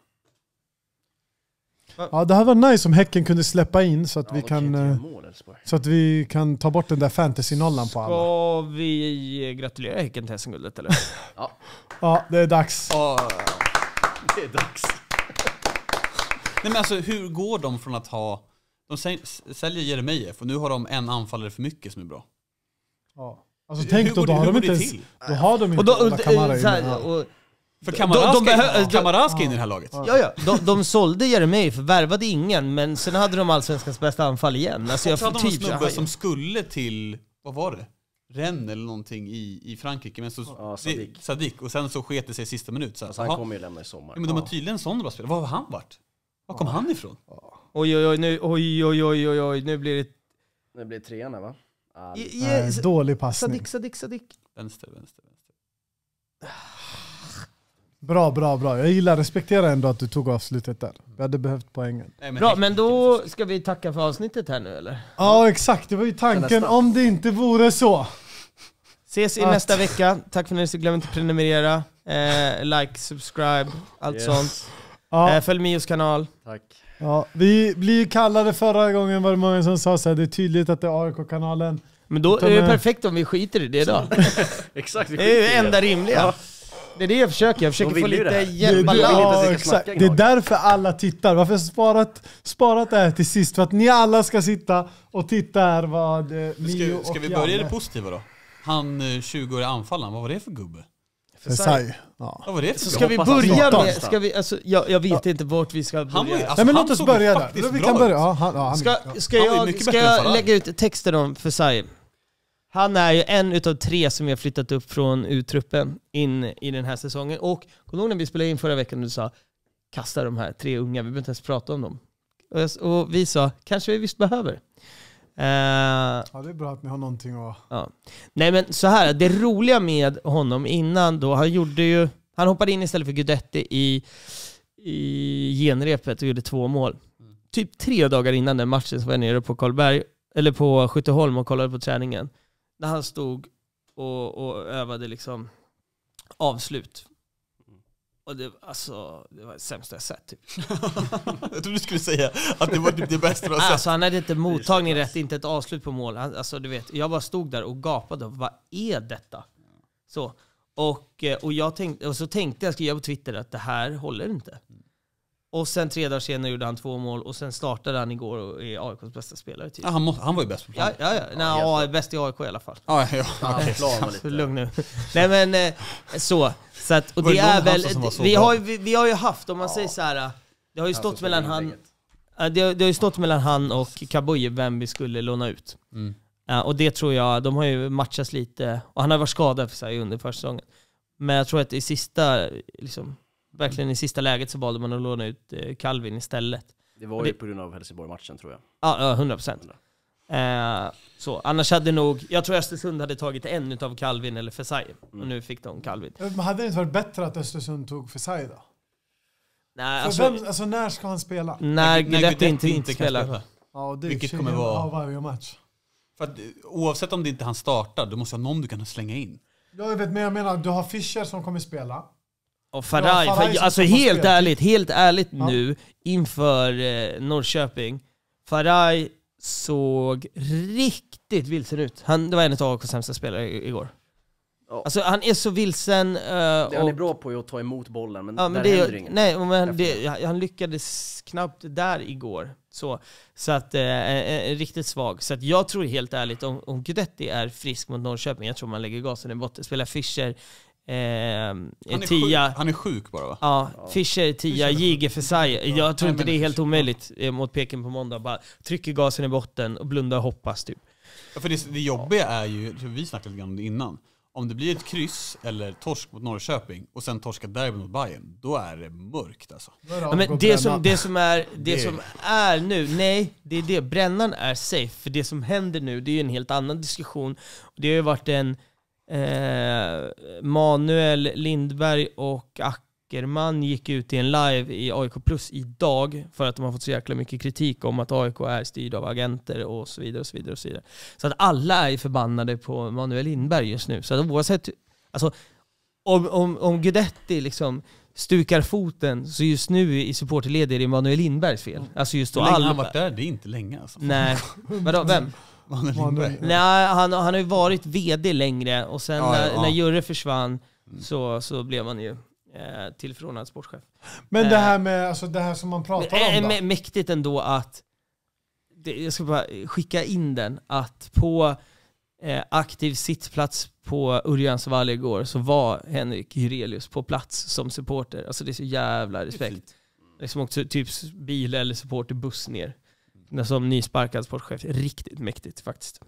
Ja, det här var nice om Häcken kunde släppa in så att, så att vi kan ta bort den där fantasy-nollan på alla. Ska vi gratulera Häcken till SM-guldet eller? Ja, det är dags. Det är dags. Nej men alltså hur går de från att ha... De säljer Jeremejeff och nu har de en anfallare för mycket som är bra. Ja. Alltså tänk då, hur då har går de det inte ens... till? Då har de inte alla Kamara inne. För Kamara ska in i det här laget. De sålde Jeremejeff, förvärvade ingen, men sen hade de Allsvenskans bästa anfall igen. Alltså Så hade de en snubbe som skulle till, vad var det? Rennes eller någonting i Frankrike, men så Sadik. Och sen så sket det sig i sista minut. Så alltså, han kommer ju lämna i sommar. Ja, men de har tydligen en sån bra spelare. Var har han varit? Var kom han ifrån? Oj, nu blir det... Det blir 3:an va? Dålig passning. Sadik. Vänster. Bra. Jag gillar, respekterar ändå att du tog avslutet där. Vi hade behövt poängen. Nej, Bra, men då ska vi tacka för avsnittet här nu, eller? Ja, exakt. Det var ju tanken om det inte vore så. Ses i nästa vecka. Tack för att ni glöm inte att prenumerera. Like, subscribe, allt sånt. Ja. Följ Mios kanal. Tack. Ja, vi blir kallade förra gången, var det många som sa så här, det är tydligt att det är AIK-kanalen. Men då är det perfekt om vi skiter i det då. Exakt. Det är ju det enda rimliga. Ja. Det är det jag försöker få lite jämn balans. Ja, exakt. Det är därför alla tittar. Varför sparat det här till sist? För att ni alla ska sitta och titta här vad Mio och Ska vi börja det positiva då? Han 20-åriga anfallaren, vad var det för gubbe? Fesai. Ja. Vad var det för så ska vi börja med... Ska vi, alltså, jag vet inte vart vi ska börja. Nej, men låt oss börja där. Vi kan börja. Ska jag lägga ut texten om Fesai? Han är ju en utav 3 som jag flyttat upp från U-truppen in i den här säsongen. Och kom ihåg när vi spelade in förra veckan, du sa kasta de här 3 unga, vi behöver inte ens prata om dem. Och vi sa, kanske vi visst behöver. Ja, det är bra att ni har någonting att... Ja. Nej, men så här, det roliga med honom innan då, han hoppade in istället för Guidetti i genrepet och gjorde 2 mål. Typ 3 dagar innan den matchen så var jag nere på Karlberg, eller på Skytteholm och kollade på träningen. När han stod och övade liksom avslut. Och det var det sämsta jag sett typ. Jag trodde du skulle säga att det var typ det bästa du har sett. Alltså han hade inte mottagning rätt, inte ett avslut på mål. Alltså du vet, jag bara stod där och gapade. Vad är detta? Så. Och så tänkte jag, skrev på Twitter att det här håller inte. Och sen 3 dagar senare gjorde han 2 mål. Och sen startade han igår och är AIKs bästa spelare. Typ. Ja, han var ju bäst på plan. Ja, bäst i AIK i alla fall. Ja. Plan var lite. Lugn nu. Nej men så att, och det är väl vi har ju haft, om man säger så här, det har ju stått mellan han. Det har ju stått mellan han och Kabouye vem vi skulle låna ut. Och det tror jag, de har ju matchats lite. Och han har varit skadad för sig under försäsongen. Men jag tror att i sista, liksom, verkligen i sista läget så valde man att låna ut Calvin istället. Det var ju på grund av Helsingborg-matchen tror jag. Ja, 100%. Så, annars hade nog, jag tror Östersund hade tagit en utav Calvin eller Fesai. Och nu fick de Calvin. Men hade det inte varit bättre att Östersund tog Fesai då? Nej, alltså när ska han spela? När Guidetti inte spelar. Ja, det vilket kommer vara varje match. För att, oavsett om det inte han startar, då måste ha någon du kan slänga in. Jag vet, men jag menar, du har Fischer som kommer spela. Och Faraj alltså helt ärligt nu inför Norrköping. Faraj såg riktigt vilsen ut. Det var en av AIKs sämsta spelare igår. Ja. Alltså han är så vilsen. Han är bra på att ta emot bollen, men där händer inget. Nej, men han lyckades knappt där igår. Så att riktigt svag. Så att jag tror helt ärligt, om Guidetti är frisk mot Norrköping, jag tror man lägger gasen i botten. Spelar Fischer han är sjuk bara va? Ja, Fischer 10, Jige Fesai. Jag tror inte det är helt omöjligt mot Peking på måndag. Bara trycker gasen i botten och blunda och hoppas typ. Ja, för det jobbiga är ju, vi snackade lite om det innan. Om det blir ett kryss eller torsk mot Norrköping och sen torska derby mot Bayern, då är det mörkt alltså. Ja, men det som är nu, nej, det är det. Brännan är safe. För det som händer nu, det är ju en helt annan diskussion. Det har ju varit en Manuel Lindberg och Ackerman gick ut i en live i AIK Plus idag för att de har fått så jäkla mycket kritik om att AIK är styrd av agenter och så vidare och så vidare och så vidare. Så att alla är förbannade på Manuel Lindberg just nu. Så att oavsett, alltså om Guidetti liksom stukar foten, så just nu i supporterled är det Manuel Lindbergs fel. Alltså just då han varit där, det är inte länge alltså. Nej. Vadå, vem? Nej, han har ju varit vd längre och sen när Jurre försvann så blev han ju tillförordnad sportchef. Men det här med alltså det här som man pratar om då? Mäktigt ändå att jag ska bara skicka in den att på aktiv sittplats på Örjansvall igår så var Henrik Jurelius på plats som supporter. Alltså det är så jävla respekt. Det är som också typ bil eller supporterbuss ner. Som nysparkad sportchef. Riktigt mäktigt faktiskt.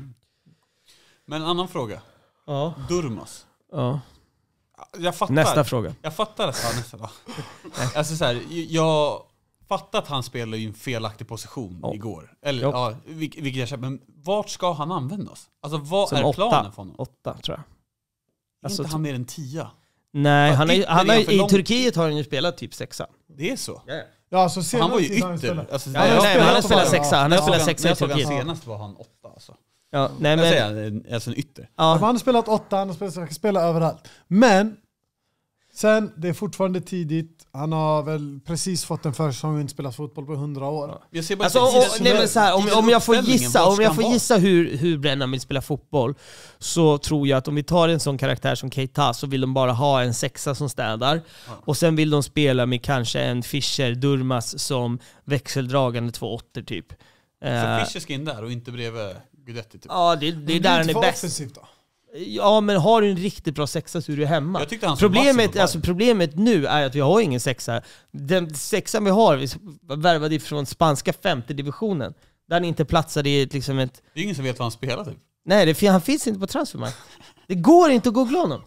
Men en annan fråga. Ja. Durmaz. Ja. Jag fattar. Nästa fråga. Jag fattar nästa. Alltså så här, jag fattar att han spelar i en felaktig position igår. Eller vilket jag köper. Men vart ska han användas? Alltså vad som är planen för honom? 8 tror jag. Alltså, inte han mer än 10? Nej, han har i Turkiet har han ju spelat typ 6. Det är så. Yeah. Ja, så han var ju ytter. Alltså, han har spelat 6. Han har spelat 6 i Turkiet. Senast var han 8 alltså. Ja, nej men alltså en ytter. Ja. Han har spelat 8, han har spelat överallt. Men sen, det är fortfarande tidigt. Han har väl precis fått en försäsong och inte spelat fotboll på 100 år. Alltså, om jag får gissa hur Brennan vill spela fotboll, så tror jag att om vi tar en sån karaktär som Keita, så vill de bara ha en 6 som städar. Och sen vill de spela med kanske en Fischer, Durmaz som växeldragande 2-8 typ. Så Fischer ska in där och inte bredvid Guidetti typ. Ja, det är där han är bäst. Då? Ja, men har du en riktigt bra 6 så är du hemma. Problemet nu är att vi har ingen 6. Den 6 vi har, vi värvade från spanska 5:e divisionen. Där han inte platsade i liksom ett... Det är ingen som vet vad han spelar typ. Nej, han finns inte på transfermarknaden. Det går inte att googla honom.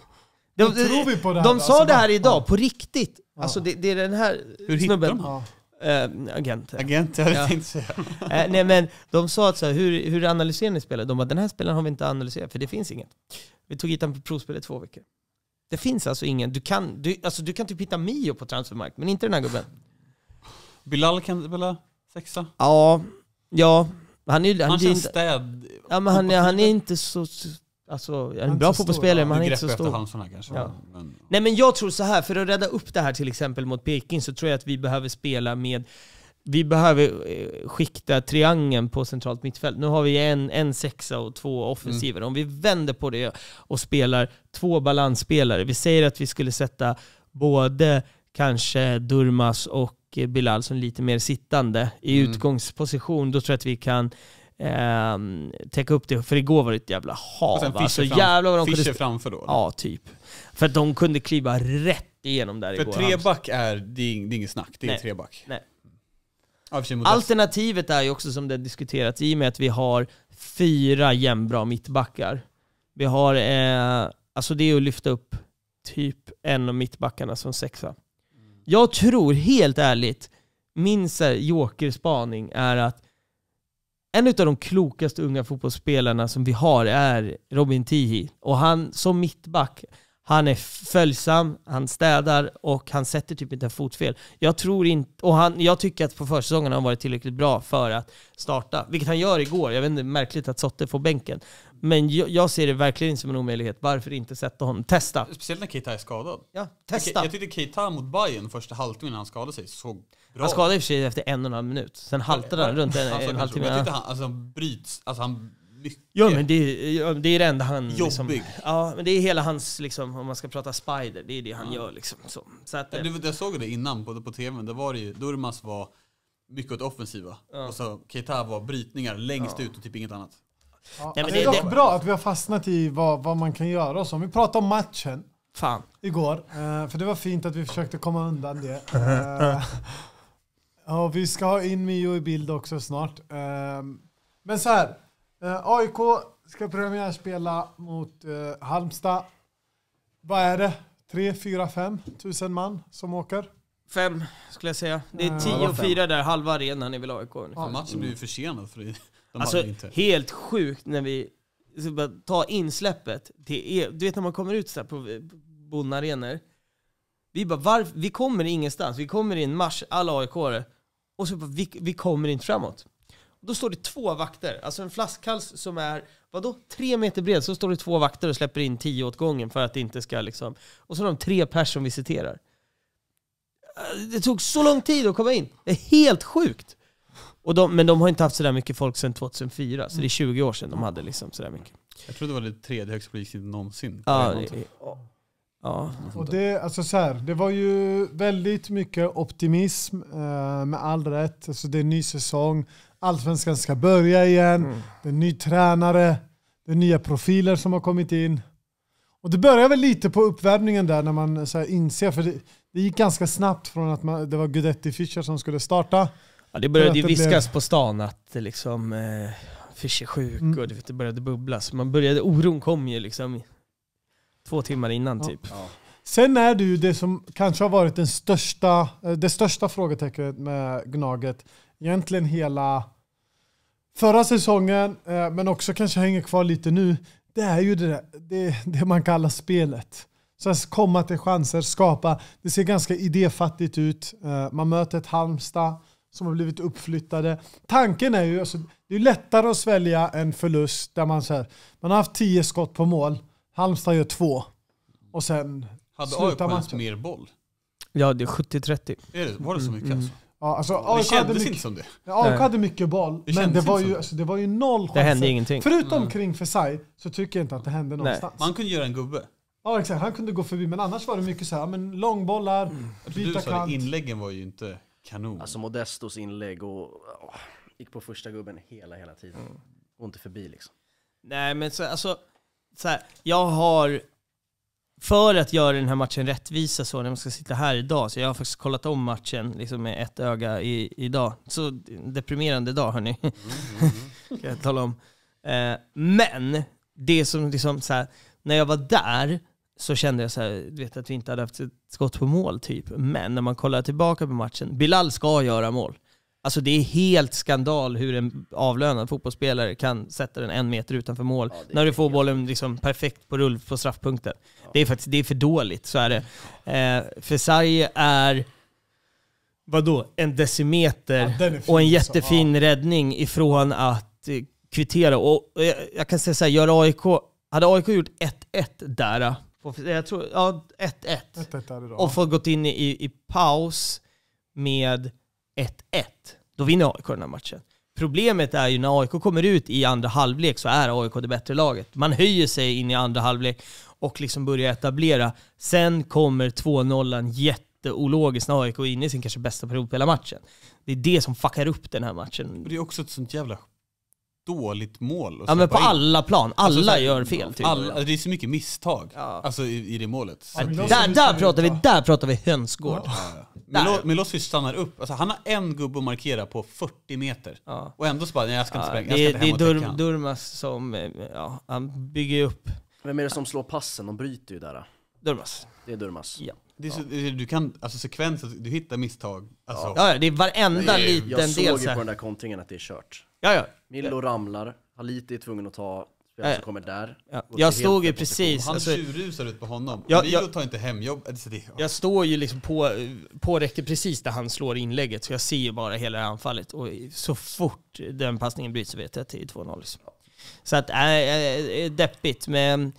De sa det här idag, på riktigt. Alltså det är den här hur snubben. Hittar de? Agent, jag hade tänkt säga. Nej, men de sa att så här, hur analyserar ni spelet? De bara, den här spelaren har vi inte analyserat, för det finns inget. Vi tog hit han på provspelet 2 veckor. Det finns alltså ingen. Du kan typ hitta Mio på transfermarkt, men inte den här gubben. Bilal kan spela 6. Ja. Han känns städ. Ja, men han är inte så... Alltså, han är en bra fotbollsspelare, men han är inte så stor. Ja. Nej, men jag tror så här, för att rädda upp det här till exempel mot Peking, så tror jag att vi behöver spela med... Vi behöver skikta triangeln på centralt mittfält. Nu har vi en 6 och 2 offensiver. Om vi vänder på det och spelar 2 balansspelare. Vi säger att vi skulle sätta både kanske Durmaz och Bilal som lite mer sittande i utgångsposition, då tror jag att vi kan täcka upp det. För igår var det ett jävla hav. Alltså, jävlar vad de Fischer kunde framför då? Ja, typ. För att de kunde kliva rätt igenom där igår. För treback det är inget snack, det är treback. Nej. Alternativet är ju också, som det diskuterats, i och med att vi har 4 jämnbra mittbackar. Vi har, alltså det är att lyfta upp typ en av mittbackarna som 6. Jag tror helt ärligt, min jokerspaning är att en av de klokaste unga fotbollsspelarna som vi har är Robin Tihi. Och han som mittback, han är följsam, han städar och han sätter typ inte en fotfel. Jag tror inte, och jag tycker att på försäsongen har han varit tillräckligt bra för att starta. Vilket han gör igår. Jag vet inte, märkligt att Sotte får bänken. Men jag ser det verkligen inte som en omöjlighet. Varför inte sätta honom? Testa. Speciellt när Keita är skadad. Ja, testa. Jag tyckte Keita mot Bayern första halvtimmen när han skadade sig såg bra. Han skadade i och för sig efter 1,5 minut. Sen haltade han runt en halvtimme. Jag tyckte han bryts, alltså han mycket. Ja, men det är det enda han liksom, jobbig. ja, men det är hela hans liksom, om man ska prata Spider, det är det han gör liksom så att, jag såg det innan på tvn, det var ju Durmaz var mycket åt offensiva och så Keita var brytningar längst ut och typ inget annat. Ja, nej, men det är dock bra att vi har fastnat i vad man kan göra. Så om vi pratar om matchen igår, för det var fint att vi försökte komma undan det. Och vi ska ha in Mio i bild också snart. Men så här, AIK ska premiärspela mot Halmstad. Vad är det? 3, 4, 5 tusen man som åker? 5 skulle jag säga. Det är 10-4 där, halva arenan är väl AIK. Matchen blir ju försenad för alltså helt sjukt när vi tar insläppet. Du vet när man kommer ut så här på bonnarenor. Vi kommer ingenstans. Vi kommer in mars, alla AIK-are. Och så vi kommer inte framåt. Då står det 2 vakter. Alltså en flaskhals som är 3 meter bred. Så står det 2 vakter och släpper in 10 åt gången för att det inte ska liksom. Och så har de 3 personer som visiterar. Det tog så lång tid att komma in. Det är helt sjukt. Men de har inte haft så där mycket folk sedan 2004. Så det är 20 år sedan de hade liksom så där mycket. Jag tror det var det 3:e högsta publiken någonsin. Ja, ja. Och det, alltså så här, det var ju väldigt mycket optimism med all rätt. Alltså det är en ny säsong. Allsvenskan ska börja igen. Det är en ny tränare. Det är nya profiler som har kommit in. Och det börjar väl lite på uppvärmningen där när man så här inser, för det gick ganska snabbt från att det var Guidetti Fischer som skulle starta. Ja, det började viskas på stan att liksom Fischer sjuk och det började bubblas. Oron kom ju liksom 2 timmar innan typ. Ja. Sen är det ju det som kanske har varit det största frågetecknet med Gnaget. Egentligen hela förra säsongen, men också kanske hänger kvar lite nu. Det är ju det man kallar spelet. Så att komma till chanser, skapa. Det ser ganska idéfattigt ut. Man möter ett Halmstad som har blivit uppflyttade. Tanken är ju, alltså, det är lättare att svälja en förlust där man har haft 10 skott på mål. Halmstad gör 2. Och sen hade AIK ens mer boll? Ja, det är 70-30. Var det så mycket alltså? Ja, alltså det kändes inte som det. AIK hade mycket boll, men det var ju 0 chanser. Det hände ingenting. Förutom kring Fesai så tycker jag inte att det hände någonstans. Man kunde göra en gubbe. Ja, exakt. Han kunde gå förbi, men annars var det mycket så här, men långbollar, byta kant. Inläggen var ju inte kanon. Alltså Modestos inlägg och gick på första gubben hela tiden. Och inte förbi liksom. Nej, men så här, jag har, för att göra den här matchen rättvisa så när man ska sitta här idag, så jag har faktiskt kollat om matchen liksom med ett öga idag. Så deprimerande dag, hörni. Kan jag tala om. Men det som liksom så här, när jag var där så kände jag så här, du vet att vi inte hade haft ett skott på mål typ. Men när man kollar tillbaka på matchen, Bilal ska göra mål. Alltså det är helt skandal hur en avlönad fotbollsspelare kan sätta den 1 meter utanför mål när du får bollen liksom perfekt på rull på straffpunkten. Ja. Det är för dåligt, så är det. Fesai är en decimeter och en jättefin räddning ifrån att kvittera. Och jag kan säga så här, hade AIK gjort 1-1 där, jag tror 1-1 och fått gått in i paus med 1-1, då vinner AIK den här matchen. Problemet är ju när AIK kommer ut i andra halvlek så är AIK det bättre laget. Man höjer sig in i andra halvlek och liksom börjar etablera. Sen kommer 2-0 jätteologiskt när AIK är inne i sin kanske bästa period på hela matchen. Det är det som fuckar upp den här matchen. Och det är också ett sånt jävla dåligt mål. Ja, men på alla plan. Alla alltså, gör fel. Typ. Det är så mycket misstag alltså, i det målet. Så Där pratar vi hönsgård. Milosevic stannar upp. Alltså, han har en gubbe att markera på 40 meter. Ja. Och ändå så bara, nej, jag ska inte spränga. Det är Durmaz som han bygger upp. Vem är det som slår passen? De bryter ju där. Durmaz. Det är Durmaz. Ja. Det är så, du kan, alltså sekvens, du hittar misstag. Alltså. Ja, det är varenda liten del. Jag såg ju på den där kontringen att det är kört. Ja. Millo ramlar, Haliti är tvungen att ta spelare som kommer där. Ja. Jag stod ju precis... Han tjurrusar ut på honom. Jag tar inte hemjobb. Jag står ju liksom på räcket precis där han slår inlägget, så jag ser ju bara hela anfallet. Och så fort den passningen bryts så vet jag att det är 2-0. Så att deppigt, men...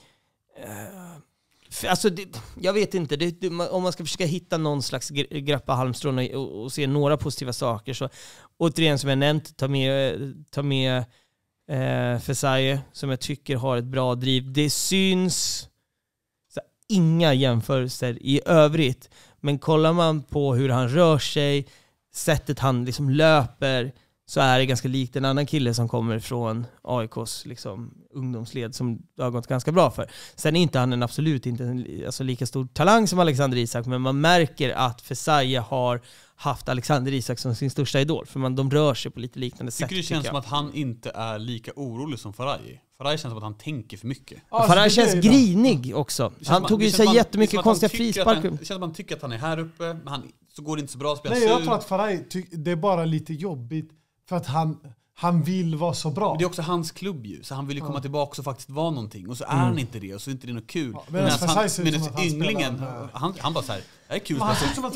Alltså jag vet inte, om man ska försöka hitta någon slags grappa halmstrån och se några positiva saker, så återigen som jag nämnt, ta med Fesaie, som jag tycker har ett bra driv. Det syns så inga jämförelser i övrigt, men kollar man på hur han rör sig, sättet han liksom löper, så är det ganska likt en annan kille som kommer från AIKs liksom ungdomsled som det har gått ganska bra för. Sen är inte han en absolut inte alltså lika stor talang som Alexander Isak, men man märker att Fesaie har haft Alexander Isak som sin största idol, för de rör sig på lite liknande sätt. Tycker det känns som att han inte är lika orolig som Faraj? Faraj känns som att han tänker för mycket. Faraj känns grinig också. Han tog ju sig jättemycket konstiga frisparker. Det känns som att han tycker att han är här uppe, men så går det inte så bra att spela. Nej, jag tror att Faraj det är bara lite jobbigt för att han vill vara så bra. Men det är också hans klubb ju, så han vill ju komma tillbaka och faktiskt vara någonting. Och så är han inte det, och så är inte det något kul. Ja, men ynglingen, han bara såhär, det är kul att spela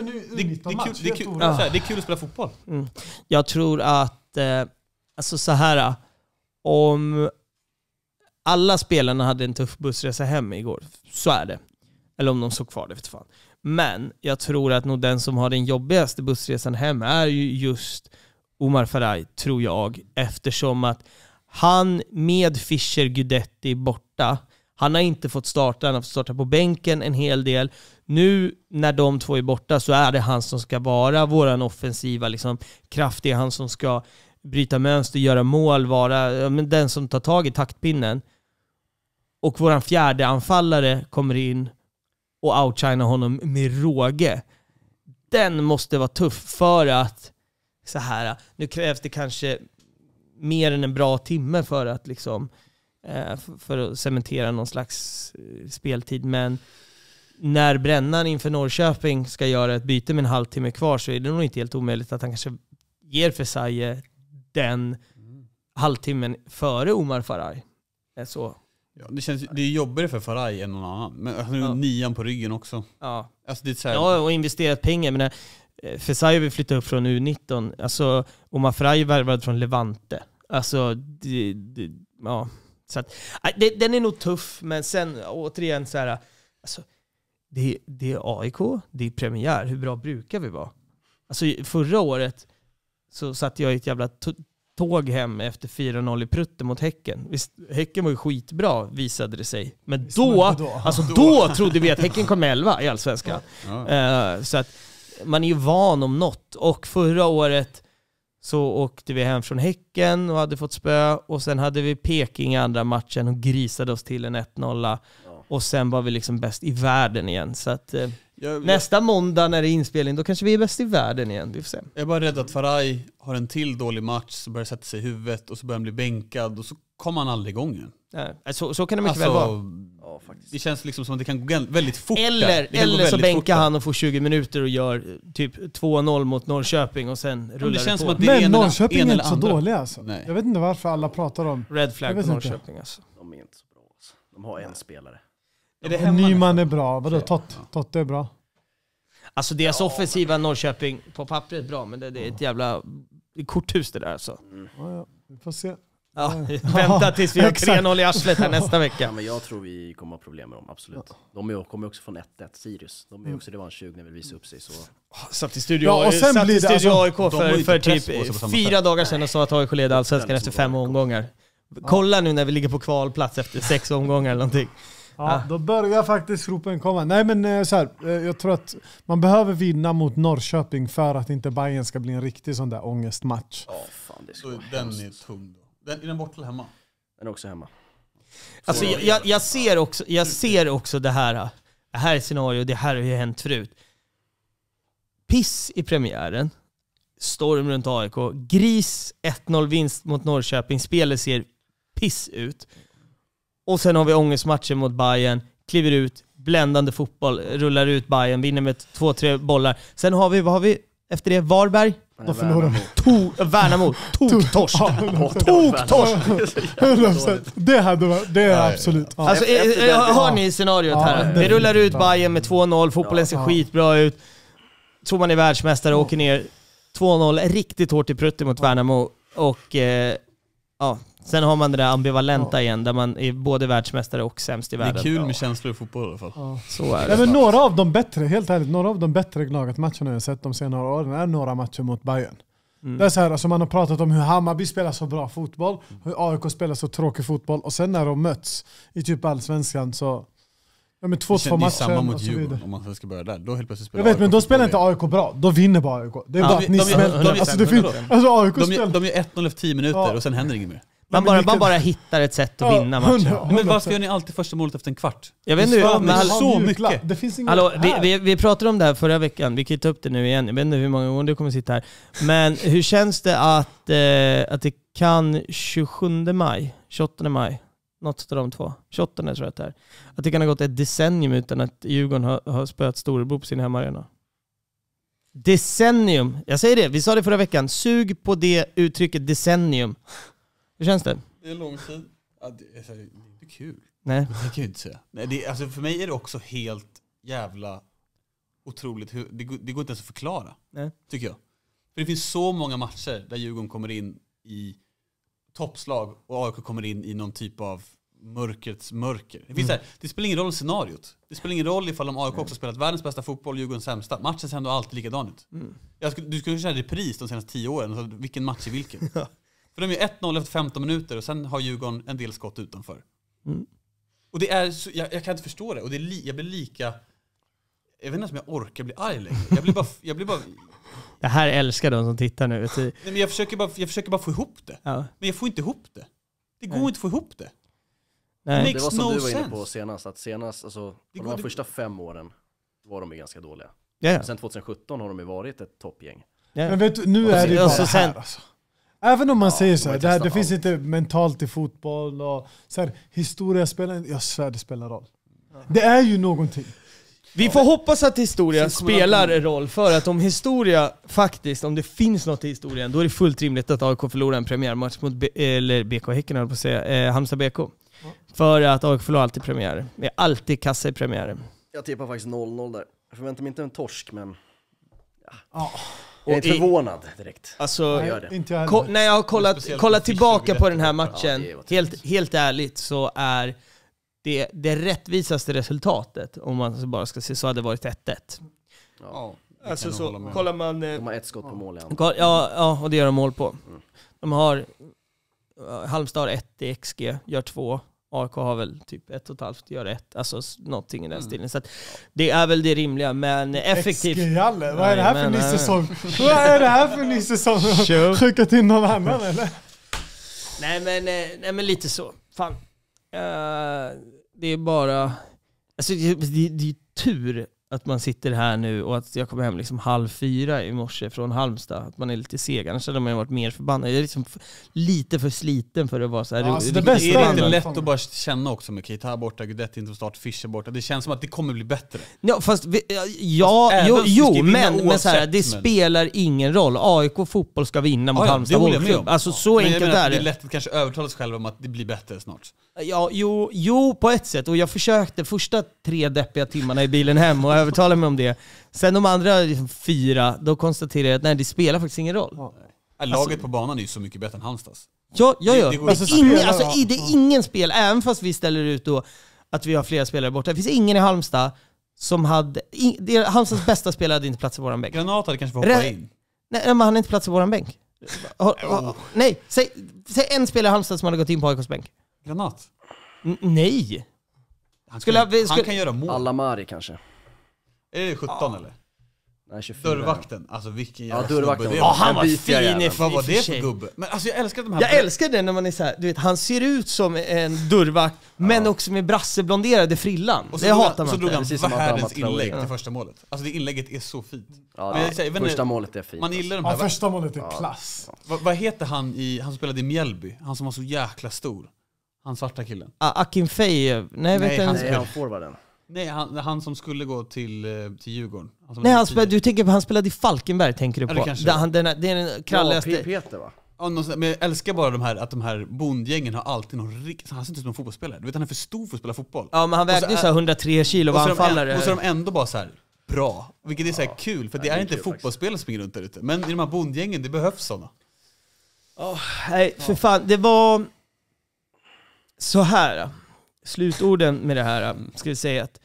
det är kul att spela fotboll. Jag tror att, alltså så här, om alla spelarna hade en tuff bussresa hem igår, så är det. Eller om de såg kvar det, vet fan. Men jag tror att nog den som har den jobbigaste bussresan hem är ju just Omar Faraj, tror jag, eftersom att han med Fischer Gudetti borta, han har inte fått starta, han har fått starta på bänken en hel del. Nu när de två är borta så är det han som ska vara våran offensiva liksom, kraft, det är han som ska bryta mönster, göra mål, vara den som tar tag i taktpinnen. Och våran fjärde anfallare kommer in och outshina honom med råge. Den måste vara tuff, för att så här, nu krävs det kanske mer än en bra timme för att liksom för att cementera någon slags speltid, men när Brännan inför Norrköping ska göra ett byte med en halvtimme kvar, så är det nog inte helt omöjligt att han kanske ger Fesaie den halvtimmen före Omar Faraj. Så. Ja, det är jobbigare för Faraj än någon annan, men han har 9 på ryggen också. Ja, alltså, det är så här... ja, och investerat pengar, men Fesaie vill flytta upp från U19. Alltså, Omar Faraj värvad från Levante. Alltså, ja. Så att, den är nog tuff, men sen återigen så här, alltså, det är AIK, det är premiär. Hur bra brukar vi vara? Alltså, förra året så satt jag i ett jävla tåg hem efter 4-0 i prutten mot Häcken. Visst, Häcken var ju skitbra, visade det sig. Men då trodde vi att Häcken kom 11 i Allsvenskan. Ja. Så att man är ju van om något. Och förra året så åkte vi hem från Häcken och hade fått spö. Och sen hade vi Peking i andra matchen och grisade oss till en 1-0. Och sen var vi liksom bäst i världen igen. Så att nästa måndag när det är inspelning, då kanske vi är bäst i världen igen. Vi får se. Jag är bara rädd att Faraj har en till dålig match, så börjar sätta sig i huvudet och så börjar han bli bänkad och så kommer han aldrig igång igen. Så kan det mycket väl vara. Ja, faktiskt. Det känns liksom som att det kan gå väldigt fort. Eller så bänkar han och får 20 minuter och gör typ 2-0 mot Norrköping och sen rullar det på. Som att men Norrköping är inte så dåliga alltså. Nej. Jag vet inte varför alla pratar om red flag på Norrköping alltså. De är inte så bra alltså. De har en spelare. Nyman är bra. Vadå? Tott är bra. Alltså deras offensiva Norrköping på pappret är bra, men det är ett jävla korthus det där alltså. Ja, vi får se. Ja, vänta tills vi har 3-0 i arslet här nästa vecka. Ja, men jag tror vi kommer ha problem med dem, absolut. De kommer också från 1-1, Sirius. De är också revanschsug när vi visar upp sig. Så. Satt i studio AIK för typ 4 dagar sedan och sa att AIK leder Allsvenskan efter 5 omgångar. Kolla nu när vi ligger på kvalplats efter 6 omgångar eller någonting. Ja, då börjar faktiskt ropen komma. Nej men så här, jag tror att man behöver vinna mot Norrköping för att inte Bayern ska bli en riktig sån där ångestmatch. Fan, det Så den är tung då. Är den borta eller hemma? Den är också hemma. Alltså jag ser också det här scenario, det här har ju hänt förut. Piss i premiären, storm runt AIK, gris 1-0 vinst mot Norrköping, spelet ser piss ut. Och sen har vi ångestmatchen mot Bayern, kliver ut, bländande fotboll, rullar ut Bayern, vinner med 2-3 bollar. Sen har vi, vad har vi efter det? Varberg? Då förlorar Värnamo. Tok-torsk. Det hade varit, det är absolut. Ja. Alltså, har ni scenariot här? Vi rullar ut Bayern med 2-0, fotbollen ser skitbra ut. Tror man är världsmästare, åker ner 2-0, riktigt hårt i prutten mot Värnamo. Och sen har man det där ambivalenta igen, där man är både världsmästare och sämst i världen. Det är kul med känslor i fotboll i alla fall. Ja. Så är det. Men några av de bättre, helt ärligt, några av de bättre Gnaget-matcherna jag har sett de senare åren är några matcher mot Bayern. Det är så här, alltså man har pratat om hur Hammarby spelar så bra fotboll, hur AIK spelar så tråkig fotboll, och sen när de möts i typ allsvenskan så... Ja, men 2-2 matcher. Det är samma mot Djurgården, om man ska börja där. Då helt plötsligt spelar jag vet, men då spelar inte AIK bra. Då vinner bara AIK. Det är bara att ni smälter. De gör 1-0 efter 10 minuter och sen händer inget mer. Man bara hittar ett sätt att vinna matchen. 100%. Men varför gör ni alltid första målet efter en kvart? Jag vet inte, men så mycket. Det finns inget. Hallå, vi pratade om det här förra veckan. Vi kan ta upp det nu igen. Jag vet inte hur många gånger du kommer sitta här. Men hur känns det att det kan 27 maj, 28 maj, något av de två, 28 tror jag att det är, att det kan ha gått ett decennium utan att Djurgården har spöat Storebro på sin hemmaarena. Decennium. Jag säger det, vi sa det förra veckan. Sug på det uttrycket decennium. Hur känns det? Det är lång tid. Ja, det är inte kul. Nej. Det kan jag inte säga. Nej, alltså för mig är det också helt jävla otroligt. Det går inte ens att förklara. Nej. Tycker jag. För det finns så många matcher där Djurgården kommer in i toppslag och AIK kommer in i någon typ av mörkrets mörker. Det finns det spelar ingen roll i scenariot. Det spelar ingen roll ifall AIK också spelat världens bästa fotboll, Djurgårdens sämsta. Matchen ser ändå alltid likadan ut. Du skulle köra repris de senaste 10 åren. Så vilken match är vilken? För de är 1-0 efter 15 minuter och sen har Djurgården en del skott utanför. Och det är så, jag kan inte förstå det. Och jag blir lika... Jag vet inte om jag orkar bli arg längre. Jag blir bara... Det här älskar de som tittar nu. Nej, men jag försöker bara få ihop det. Ja. Men jag får inte ihop det. Det går inte att få ihop det. Nej. Det var som du var inne på senast. Att alltså, de här första 5 åren var de ju ganska dåliga. Yeah. Sen 2017 har de ju varit ett toppgäng. Yeah. Men vet du, nu är det bara här alltså. Även om man säger så här, det finns inte mentalt i fotboll och så här, historia spelar, jag svär det spelar roll. Det är ju någonting. Vi får hoppas att historia spelar roll, för att om historia faktiskt, om det finns något i historien, då är det fullt rimligt att AIK förlorar en premiärmatch mot BK Häcken, höll på att säga, Halmstad BK. För att AIK förlorar alltid premiär. Det är alltid kassa i premiären. Jag tippar faktiskt 0-0 där. Jag förväntar mig inte en torsk, men... Ja. Jag är inte förvånad direkt. Alltså, när jag har kollat tillbaka på den här matchen, helt ärligt, så är det rättvisaste resultatet, om man bara ska se så, hade varit 1-1. Ja, alltså så kollar man... De har ett skott på mål. Ja, och det gör de mål på. De har... Halmstad har 1 i XG, gör 2. AIK har väl typ 1,5, gör 1. Alltså någonting i den stilen. Så att det är väl det rimliga, men effektivt. XG-Jalle, vad är det här för ny säsong? Vad är det här för ny säsong? Skickat in någon annan, eller? Nej, men lite så. Fan. Det är bara... Alltså det är tur att man sitter här nu och att jag kommer hem liksom 3:30 i morse från Halmstad. Att man är lite seg. Annars hade man varit mer förbannad. Jag är liksom lite för sliten för att vara så här. Alltså det är inte lätt att bara känna också med Keita borta, Guidetti inte start, Fischer borta. Det känns som att det kommer bli bättre. Ja, fast men så här, det spelar ingen roll. AIK fotboll ska vinna mot Halmstad bollklubb. Alltså så enkelt är det. Det är lätt att kanske övertala sig själv om att det blir bättre snart. Ja, jo, på ett sätt. Och jag försökte första 3 deppiga timmarna i bilen hem och övertala mig om det. Sen de andra 4, då konstaterade jag att nej, det spelar faktiskt ingen roll. Laget på banan är ju så mycket bättre än Halmstads. Ja. Det är ingen spel, även fast vi ställer ut då att vi har flera spelare borta. Det finns ingen i Halmstad som hade... Halmstads bästa spelare hade inte plats i våran bänk. Granat hade kanske fått hoppa in. Nej, men han hade inte plats i våran bänk. Nej, säg en spelare i Halmstad som hade gått in på AIKs bänk. Granat? Nej. Han kan göra mål. Alamari kanske. Är det 17 eller? Nej, 24. Dörrvakten, alltså vilken jävla dörrvakten. snubbe. Han var fin. Vad var det för gubbe? Men alltså jag älskar de här. Jag älskar det när man är så här, du vet, han ser ut som en dörrvakt men också med brasseblonderade frillan. Och så det hatar man. Så drog han precis som världens inlägg till första målet. Alltså det inlägget är så fint. Ja, första målet är fint. Man gillar de här. Ja, första målet är klass. Vad heter han spelade i Mjällby? Han som var så jäkla stor. Han svarta killen. Akin Fey. Nej, han forwarden. Nej, han som skulle gå till Djurgården. Nej, du tänker på han spelade i Falkenberg, tänker du på. Ja, det är den kralligaste. Peter va? Ja, men jag älskar bara att de här bondgängen har alltid någon riktigt... Han ser inte ut som en fotbollsspelare. Du vet, han är för stor för att spela fotboll. Ja, men han vägde ju så 103 kilo och anfallare. Och så är de ändå bara så här bra. Vilket är så här kul, för det är inte fotbollsspelare som springer runt där ute. Men i de här bondgängen, det behövs sådana. Nej, för fan, det var så här. Slutorden med det här ska vi säga att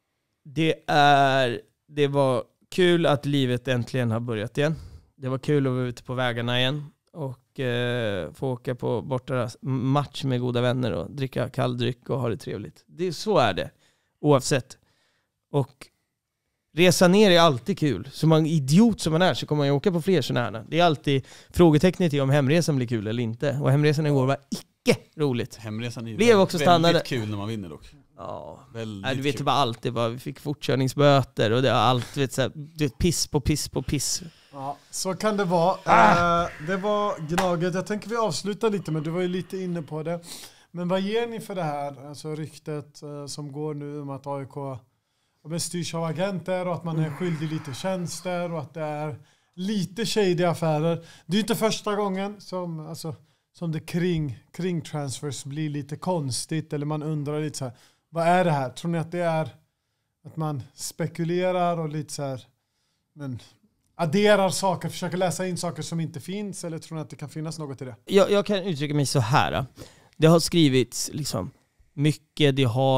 det var kul att livet äntligen har börjat igen. Det var kul att vara ute på vägarna igen och få åka på borta match med goda vänner och dricka kalldryck och ha det trevligt. Så är det, oavsett. Och resa ner är alltid kul. Som man idiot som man är så kommer man ju åka på fler sådana här. Det är alltid frågetecknet om hemresan blir kul eller inte. Och hemresan igår var icke roligt. Hemresan är blev också väldigt kul när man vinner dock. Ja, nej, du vet ju bara allt. Vi fick fortkörningsböter och det var allt, vet, så här, piss på piss. Ja, så kan det vara. Det var Gnaget. Jag tänker vi avslutar lite, men du var ju lite inne på det. Men vad ger ni för det här? Alltså ryktet som går nu om att AIK styrs av agenter och att man är skyldig lite tjänster och att det är lite shady affärer. Det är ju inte första gången som det kring transfers blir lite konstigt eller man undrar lite så här, vad är det här? Tror ni att det är att man spekulerar och lite så här, men adderar saker, försöker läsa in saker som inte finns, eller tror ni att det kan finnas något i det? Jag kan uttrycka mig så här. Det har skrivits liksom mycket,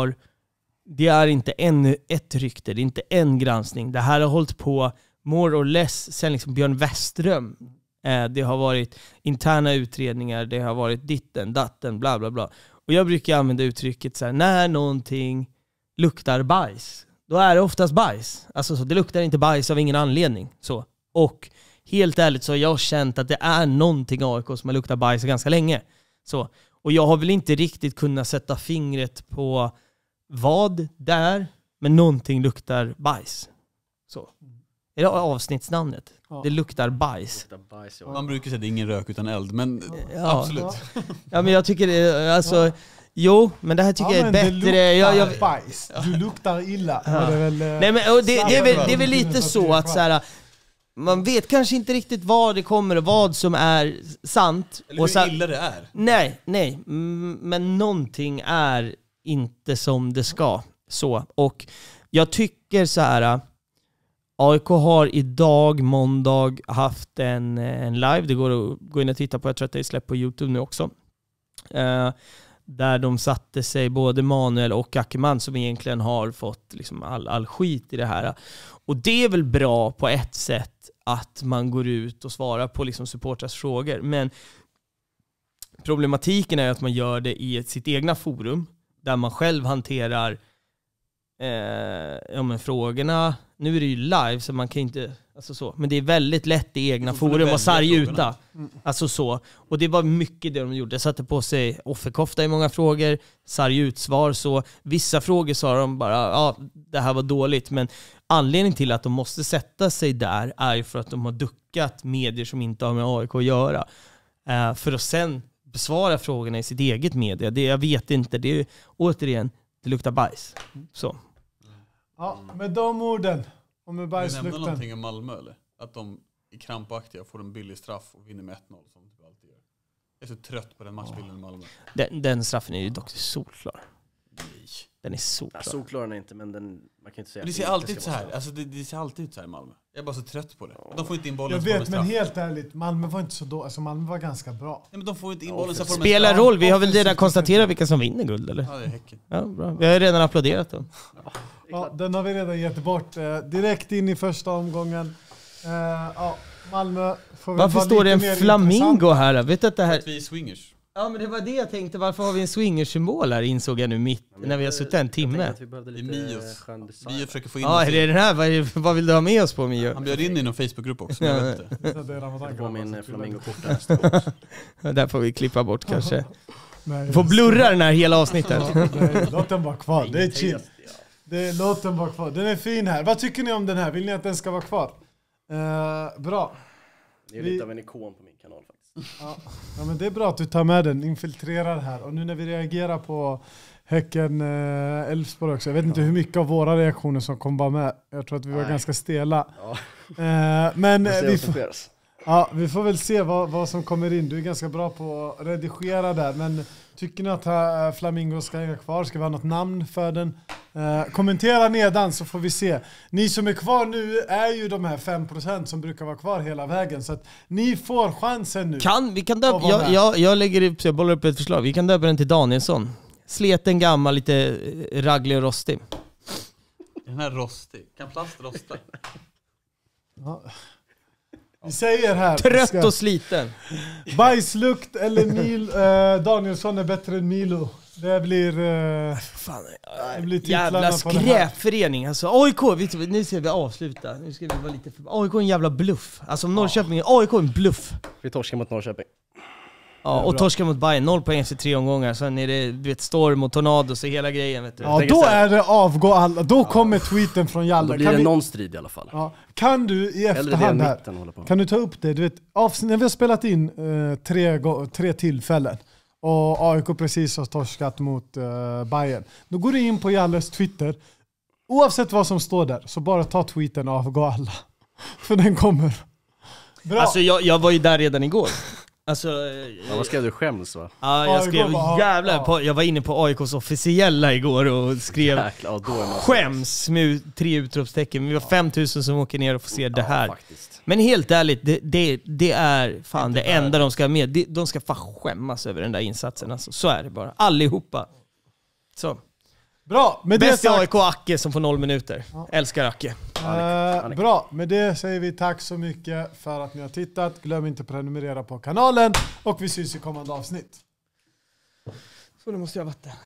det är inte ett rykte, det är inte en granskning. Det här har hållit på more or less sen liksom Björn Westerholm. Det har varit interna utredningar, det har varit ditten, datten, bla bla bla. Och jag brukar använda uttrycket så här, när någonting luktar bajs, då är det oftast bajs. Alltså så, det luktar inte bajs av ingen anledning. Så. Och helt ärligt så har jag känt att det är någonting AIK som har luktat bajs ganska länge. Så. Och jag har väl inte riktigt kunnat sätta fingret på vad det är, men någonting luktar bajs. Så. Är det avsnittsnamnet? Ja. Det luktar bajs. Ja. Man brukar säga att det är ingen rök utan eld, men absolut. Ja, men jag tycker det, alltså... Jo, men det här tycker jag är bättre. Det luktar bajs. Du luktar illa. Ja. Nej, men, det är väl lite så att så här, man vet kanske inte riktigt vad det kommer och vad som är sant. Eller hur så, illa det är. Nej. Men någonting är inte som det ska. Så. Och jag tycker så här... AIK har idag, måndag, haft en live. Det går att gå in och titta på. Jag tror att det är släppt på YouTube nu också. Där de satte sig, både Manuel och Ackerman, som egentligen har fått liksom all skit i det här. Och det är väl bra på ett sätt att man går ut och svarar på liksom supporters frågor. Men problematiken är att man gör det i sitt egna forum där man själv hanterar men frågorna. Nu är det ju live så man kan inte, alltså så, men det är väldigt lätt i egna forum att sarguta. Alltså så. Och det var mycket det de gjorde. Satte på sig offerkofta i många frågor, sargutsvar, så vissa frågor sa de bara, ja, det här var dåligt, men anledningen till att de måste sätta sig där är för att de har duckat medier som inte har med AIK att göra. För att sen besvara frågorna i sitt eget media. Det jag vet inte, det är återigen, det luktar bajs. Så. Ja, med de orden och med bajslukten. Du nämnde någonting om Malmö, eller? Att de är krampaktiga och får en billig straff och vinner med 1-0 som de alltid gör. Jag är så trött på den matchbilden i Malmö. Den straffen är ju dock solklar. Nej. Den är solklar. Ja, solklar är den inte, men man kan inte säga. Men det ser alltid ut så här. Alltså det ser alltid ut så här i Malmö. Jag är bara så trött på det. De får inte in bollen. Jag vet, men helt ärligt, Malmö var inte så dåligt. Alltså Malmö var ganska bra. Ja, men de får inte in bollen. Så spelar roll. Vi har väl redan konstaterat vilka som vinner guld, eller? Ja, det är Häcken. Ja, bra. Vi har redan applåderat dem. Ja, den har vi redan gett bort. Direkt in i första omgången. Malmö får väl. Varför står det en flamingo här? Vet att det här... Vi är swingers. Ja, men det var det jag tänkte. Varför har vi en swingersymbol här, insåg jag nu när vi har suttit en timme. Det är Mios. Mio försöker få in oss. Ja, det är den här. Vad vill du ha med oss på, Mio? Han bjöd in i någon Facebookgrupp också. Ja. Jag får min flamingokort där. Där får vi klippa bort kanske. Nej, får blurra den här hela avsnittet. Nej, låt den vara kvar. Det är chill. Låt den vara kvar. Den är fin här. Vad tycker ni om den här? Vill ni att den ska vara kvar? Bra. Det är lite av en ikon på min kanal faktiskt. Ja, men det är bra att du tar med den, infiltrerar här. Och nu när vi reagerar på Häcken Elfsborg också. Jag vet inte hur mycket av våra reaktioner som kommer vara med. Jag tror att vi var ganska stela. Men vi får väl se vad som kommer in. Du är ganska bra på att redigera där. Men tycker ni att Flamingo ska hänga kvar? Ska vi ha något namn för den? Kommentera nedan så får vi se. Ni som är kvar nu är ju de här 5% som brukar vara kvar hela vägen. Så att ni får chansen nu. Vi kan döpa, jag bollar upp ett förslag. Vi kan döpa den till Danielsson. Sleten gammal, lite raglig och rostig. Den här rostig. Kan plast rosta? Ja. Vi säger här. Trött och sliten. Bajslukt eller Danielsson är bättre än Milo. Det blir... det blir jävla skräpförening. Alltså, AIK, nu ska vi avsluta. Nu ska vi vara lite AIK är en jävla bluff. Alltså Norrköping, AIK är en bluff. Vi torskar mot Norrköping. Ja, och torskar mot Bayern, 0 poäng efter 3 omgångar. Sen är det storm och tornados och hela grejen, vet du. Ja, då är det avgå alla. Då kommer tweeten från Jalle. Då blir det någon strid i alla fall. Ja. Kan du i efterhand här, kan du ta upp det? Du vet, när vi har spelat in 3 tillfällen och AIK precis har torskat mot Bayern. Då går du in på Jalles Twitter. Oavsett vad som står där, så bara ta tweeten och avgå alla. För den kommer. Bra. Alltså jag var ju där redan igår. Alltså, vad skrev du? Skäms, va? Ja, jag skrev jävlar. Jag var inne på AIKs officiella igår och skrev skäms med 3 utropstecken. Vi var 5000 som åker ner och får se det här. Faktiskt. Men helt ärligt, det är fan det enda de ska ha med. De ska fan skämmas över den där insatsen. Alltså, så är det bara. Allihopa. Så. Bra, med bäst det sagt... AIK Acke som får 0 minuter. Älskar Acke. Bra, med det säger vi tack så mycket för att ni har tittat. Glöm inte att prenumerera på kanalen och vi syns i kommande avsnitt. Så nu måste jag vatten.